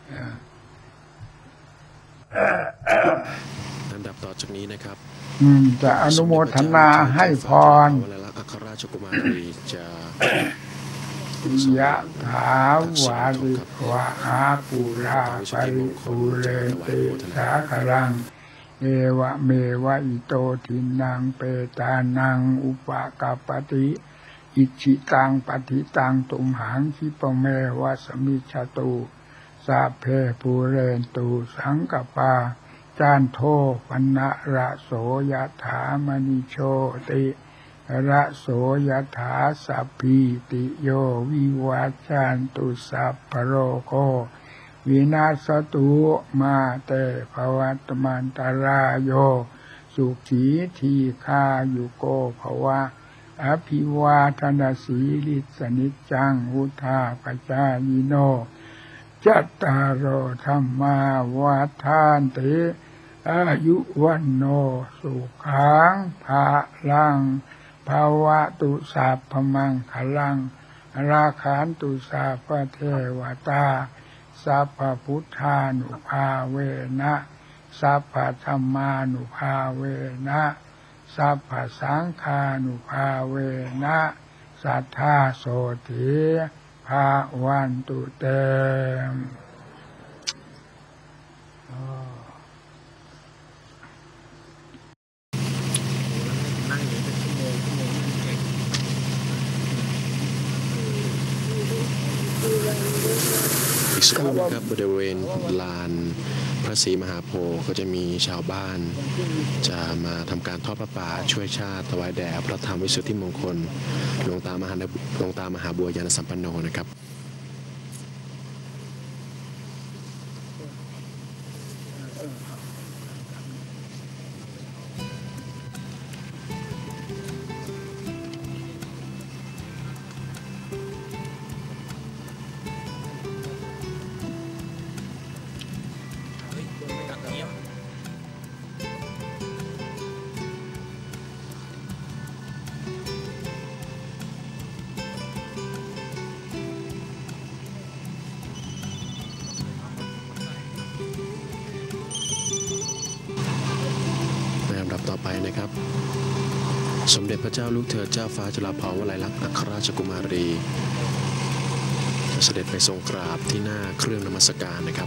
ลำดับต่อจากนี้นะครับอืมจะอนุโมทนาให้พรวลักษณ์อัครราชกุมารีจะยะถาวาริวะอาปุราปริปุเรนติสาคลังเอวะเมวะอิโตทินังเปตานังอุปกปปติอิจิตังปฏิตังตุมหังคิปเมวะสมิจฉตุสัพเพปุเรนตุสังกปาจานโทปนะระโสยถามณิโชติระโสยถาสัพพิติโยวิวัชชันตุสัพพโรโควินาศตุมาเตภวัตมันตรายโยสุขีทีฆายุโกภวะอภิวาทนาสีลิสนิจังวุธาปจายโนจัตตารโอธรรมาวาทานติอายุวันโนสุขังภาลังภาวะตุสัพพมังคลังราคันตุสัพพเทวตาสัพพพุทธานุภาเวนะสัพพธัมมานุภาเวนะสัพพสังฆานุภาเวนะสัทธาโสติภาวันตุเตมอีกสักครู่นะครับบริเวณลานพระศรีมหาโพธิ์ก็จะมีชาวบ้านจะมาทำการทอดพระป่าช่วยชาติถวายแด่พระธรรมวิสุทธิมงคลหลวงตามหาหลวงตามหาบัวยานสัมปันโนนะครับต่อไปนะครับสมเด็จพระเจ้าลูกเธอเจ้าฟ้าจุฬาภรณ์วลัยลักษณ์อัครราชกุมารีจะเสด็จไปทรงกราบที่หน้าเครื่องนมัสการนะครับ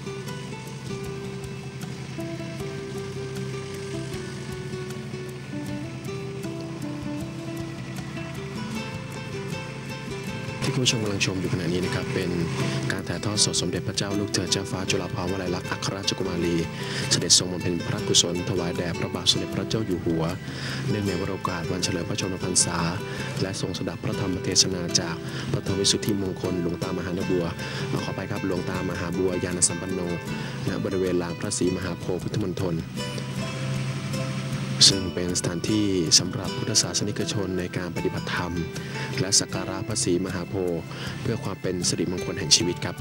ที่คุณผู้ชมกำลังชมอยู่ขณะนี้นะครับเป็นการถ่ายทอดสดสมเด็จพระเจ้าลูกเธอเจ้าฟ้าจุฬาภรณ์วลัยลักษณ์อัครราชกุมารีเสด็จทรงบำเพ็ญพระกุศลถวายแด่พระบาทสมเด็จพระเจ้าอยู่หัวเนื่องในวโรกาสวันเฉลิมพระชนมพรรษาและทรงสดับพระธรรมเทศนาจากพระธรรมวิสุทธิมงคลหลวงตามหาบัวขอไปครับหลวงตามหาบัวยานสัมปันโนณบริเวณลานพระศรีมหาโพธิ์พุทธมณฑลซึ่งเป็นสถานที่สำหรับพุทธศาสนิกชนในการปฏิบัติธรรมและสักการะพระศรีมหาโพธิ์เพื่อความเป็นสิริมงคลแห่งชีวิตครับ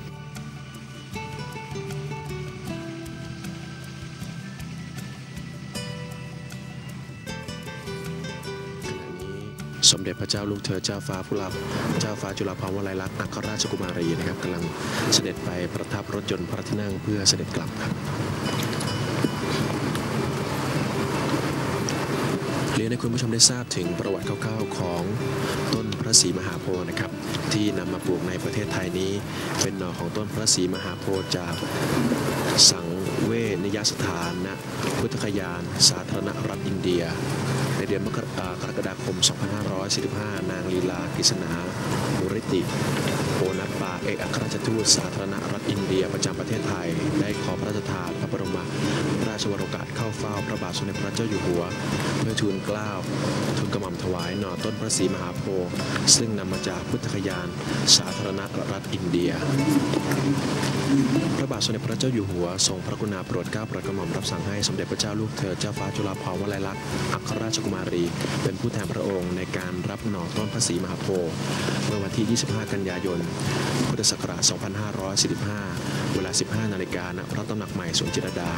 สมเด็จพระเจ้าลูกเธอเจ้าฟ้าผู้รับเจ้าฟ้าจุฬาภรณ์วลัยลักษณ์อัครราชกุมารีนะครับกำลังเสด็จไปประทับรถยนต์พระที่นั่งเพื่อเสด็จกลับครับเรียนให้คุณผู้ชมได้ทราบถึงประวัติคร่าวๆของต้นพระศรีมหาโพธิ์นะครับที่นำมาปลูกในประเทศไทยนี้เป็นหน่อของต้นพระศรีมหาโพธิ์จากสังเวชยสถานณพุทธคยานสาธารณรัฐอินเดียในเดือนมกราคม สองพันห้าร้อยสี่สิบห้า นางลีลากฤษณาบุริติโอนัปปาเอกอัครราชทูตสาธารณรัฐอินเดียประจำประเทศไทยได้ขอพระราชทานพระบรมราชวโรกาสเข้าเฝ้าพระบาทสมเด็จพระเจ้าอยู่หัวเพื่อทูลเกล้าทูลกระหม่อมถวายหน่อต้นพระศรีมหาโพธิ์ซึ่งนำมาจากพุทธคยานสาธารณรัฐอินเดียพระบาทสมเด็จพระเจ้าอยู่หัวทรงพระกรุณาโปรดเกล้าโปรดกระหม่อมรับสั่งให้สมเด็จพระเจ้าลูกเธอเจ้าฟ้าจุฬาภรณ์วลัยลักษณ์อัครราชกุมารีเป็นผู้แทนพระองค์ในการรับหน่อต้นพระศรีมหาโพธิ์เมื่อวันที่ ยี่สิบห้า กันยายน พุทธศักราช สองพันห้าร้อยสี่สิบห้า เวลา สิบห้า นาฬิกาณพระตำหนักใหม่สวนจิตรลดา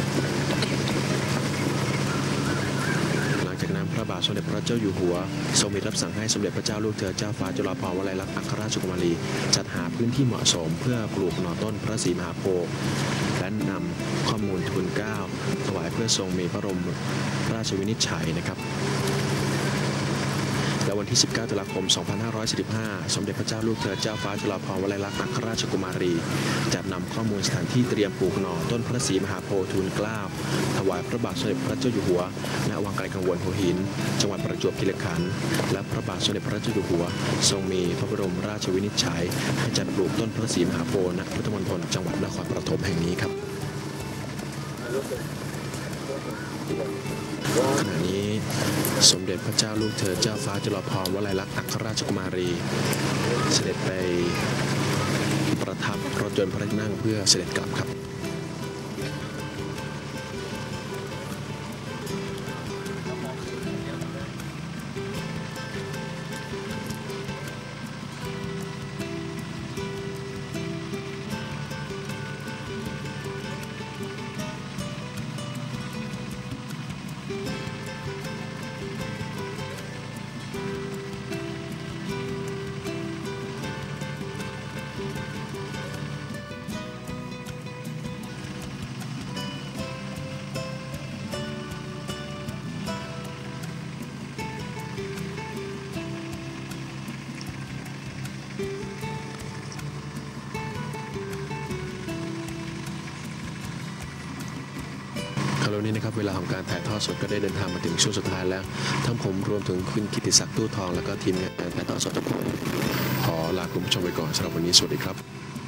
หลังจากนั้นพระบาทสมเด็จพระเจ้าอยู่หัวทรงมีรับสั่งให้สมเด็จพระเจ้าลูกเธอเจ้าฟ้าจุฬาภรณ์วลัยลักษณ์อัครราชกุมารีจัดหาพื้นที่เหมาะสมเพื่อปลูกหน่อต้นพระศรีมหาโพธิ์และนำข้อมูลทูลเกล้าถวายเพื่อทรงมีพระบรมราชวินิจฉัยนะครับและวันที่ สิบเก้า ตุลาคม สองพันห้าร้อยสี่สิบห้า สมเด็จพระเจ้าลูกเธอเจ้าฟ้าจุฬาภรณ์วลัยลักษณ์อัครราชกุมารีจัดนำข้อมูลสถานที่เตรียมปลูกหน่อต้นพระศรีมหาโพธิ์ทูลเกล้าถวายพระบาทสมเด็จพระเจ้าอยู่หัวณวังไกลกังวลหัวหินจังหวัดประจวบคีรีขันธ์และพระบาทสมเด็จพระเจ้าอยู่หัวทรงมีพระบรมราชวินิจฉัยให้จัดปลูกต้นพระศรีมหาโพธิ์ณพุทธมณฑลจังหวัดนครปฐมแห่งนี้ครับขณะนี้สมเด็จพระเจ้าลูกเธอเจ้าฟ้าจุฬาภรณ์วลัยลักษณ์อัครราชกุมารีเสด็จไปประทับรถยนต์พระที่นั่งเพื่อเสด็จกลับครับคราวนี้นะครับเวลาของการถ่ายทอดสดก็ได้เดินทางมาถึงช่วงสุดท้ายแล้วทั้งผมรวมถึงคุณกิติศักดิ์ตู้ทองแล้วก็ทีมงานถ่ายทอดสดทุกคนขอลาคุณผู้ชมไปก่อนสำหรับวันนี้สวัสดีครับ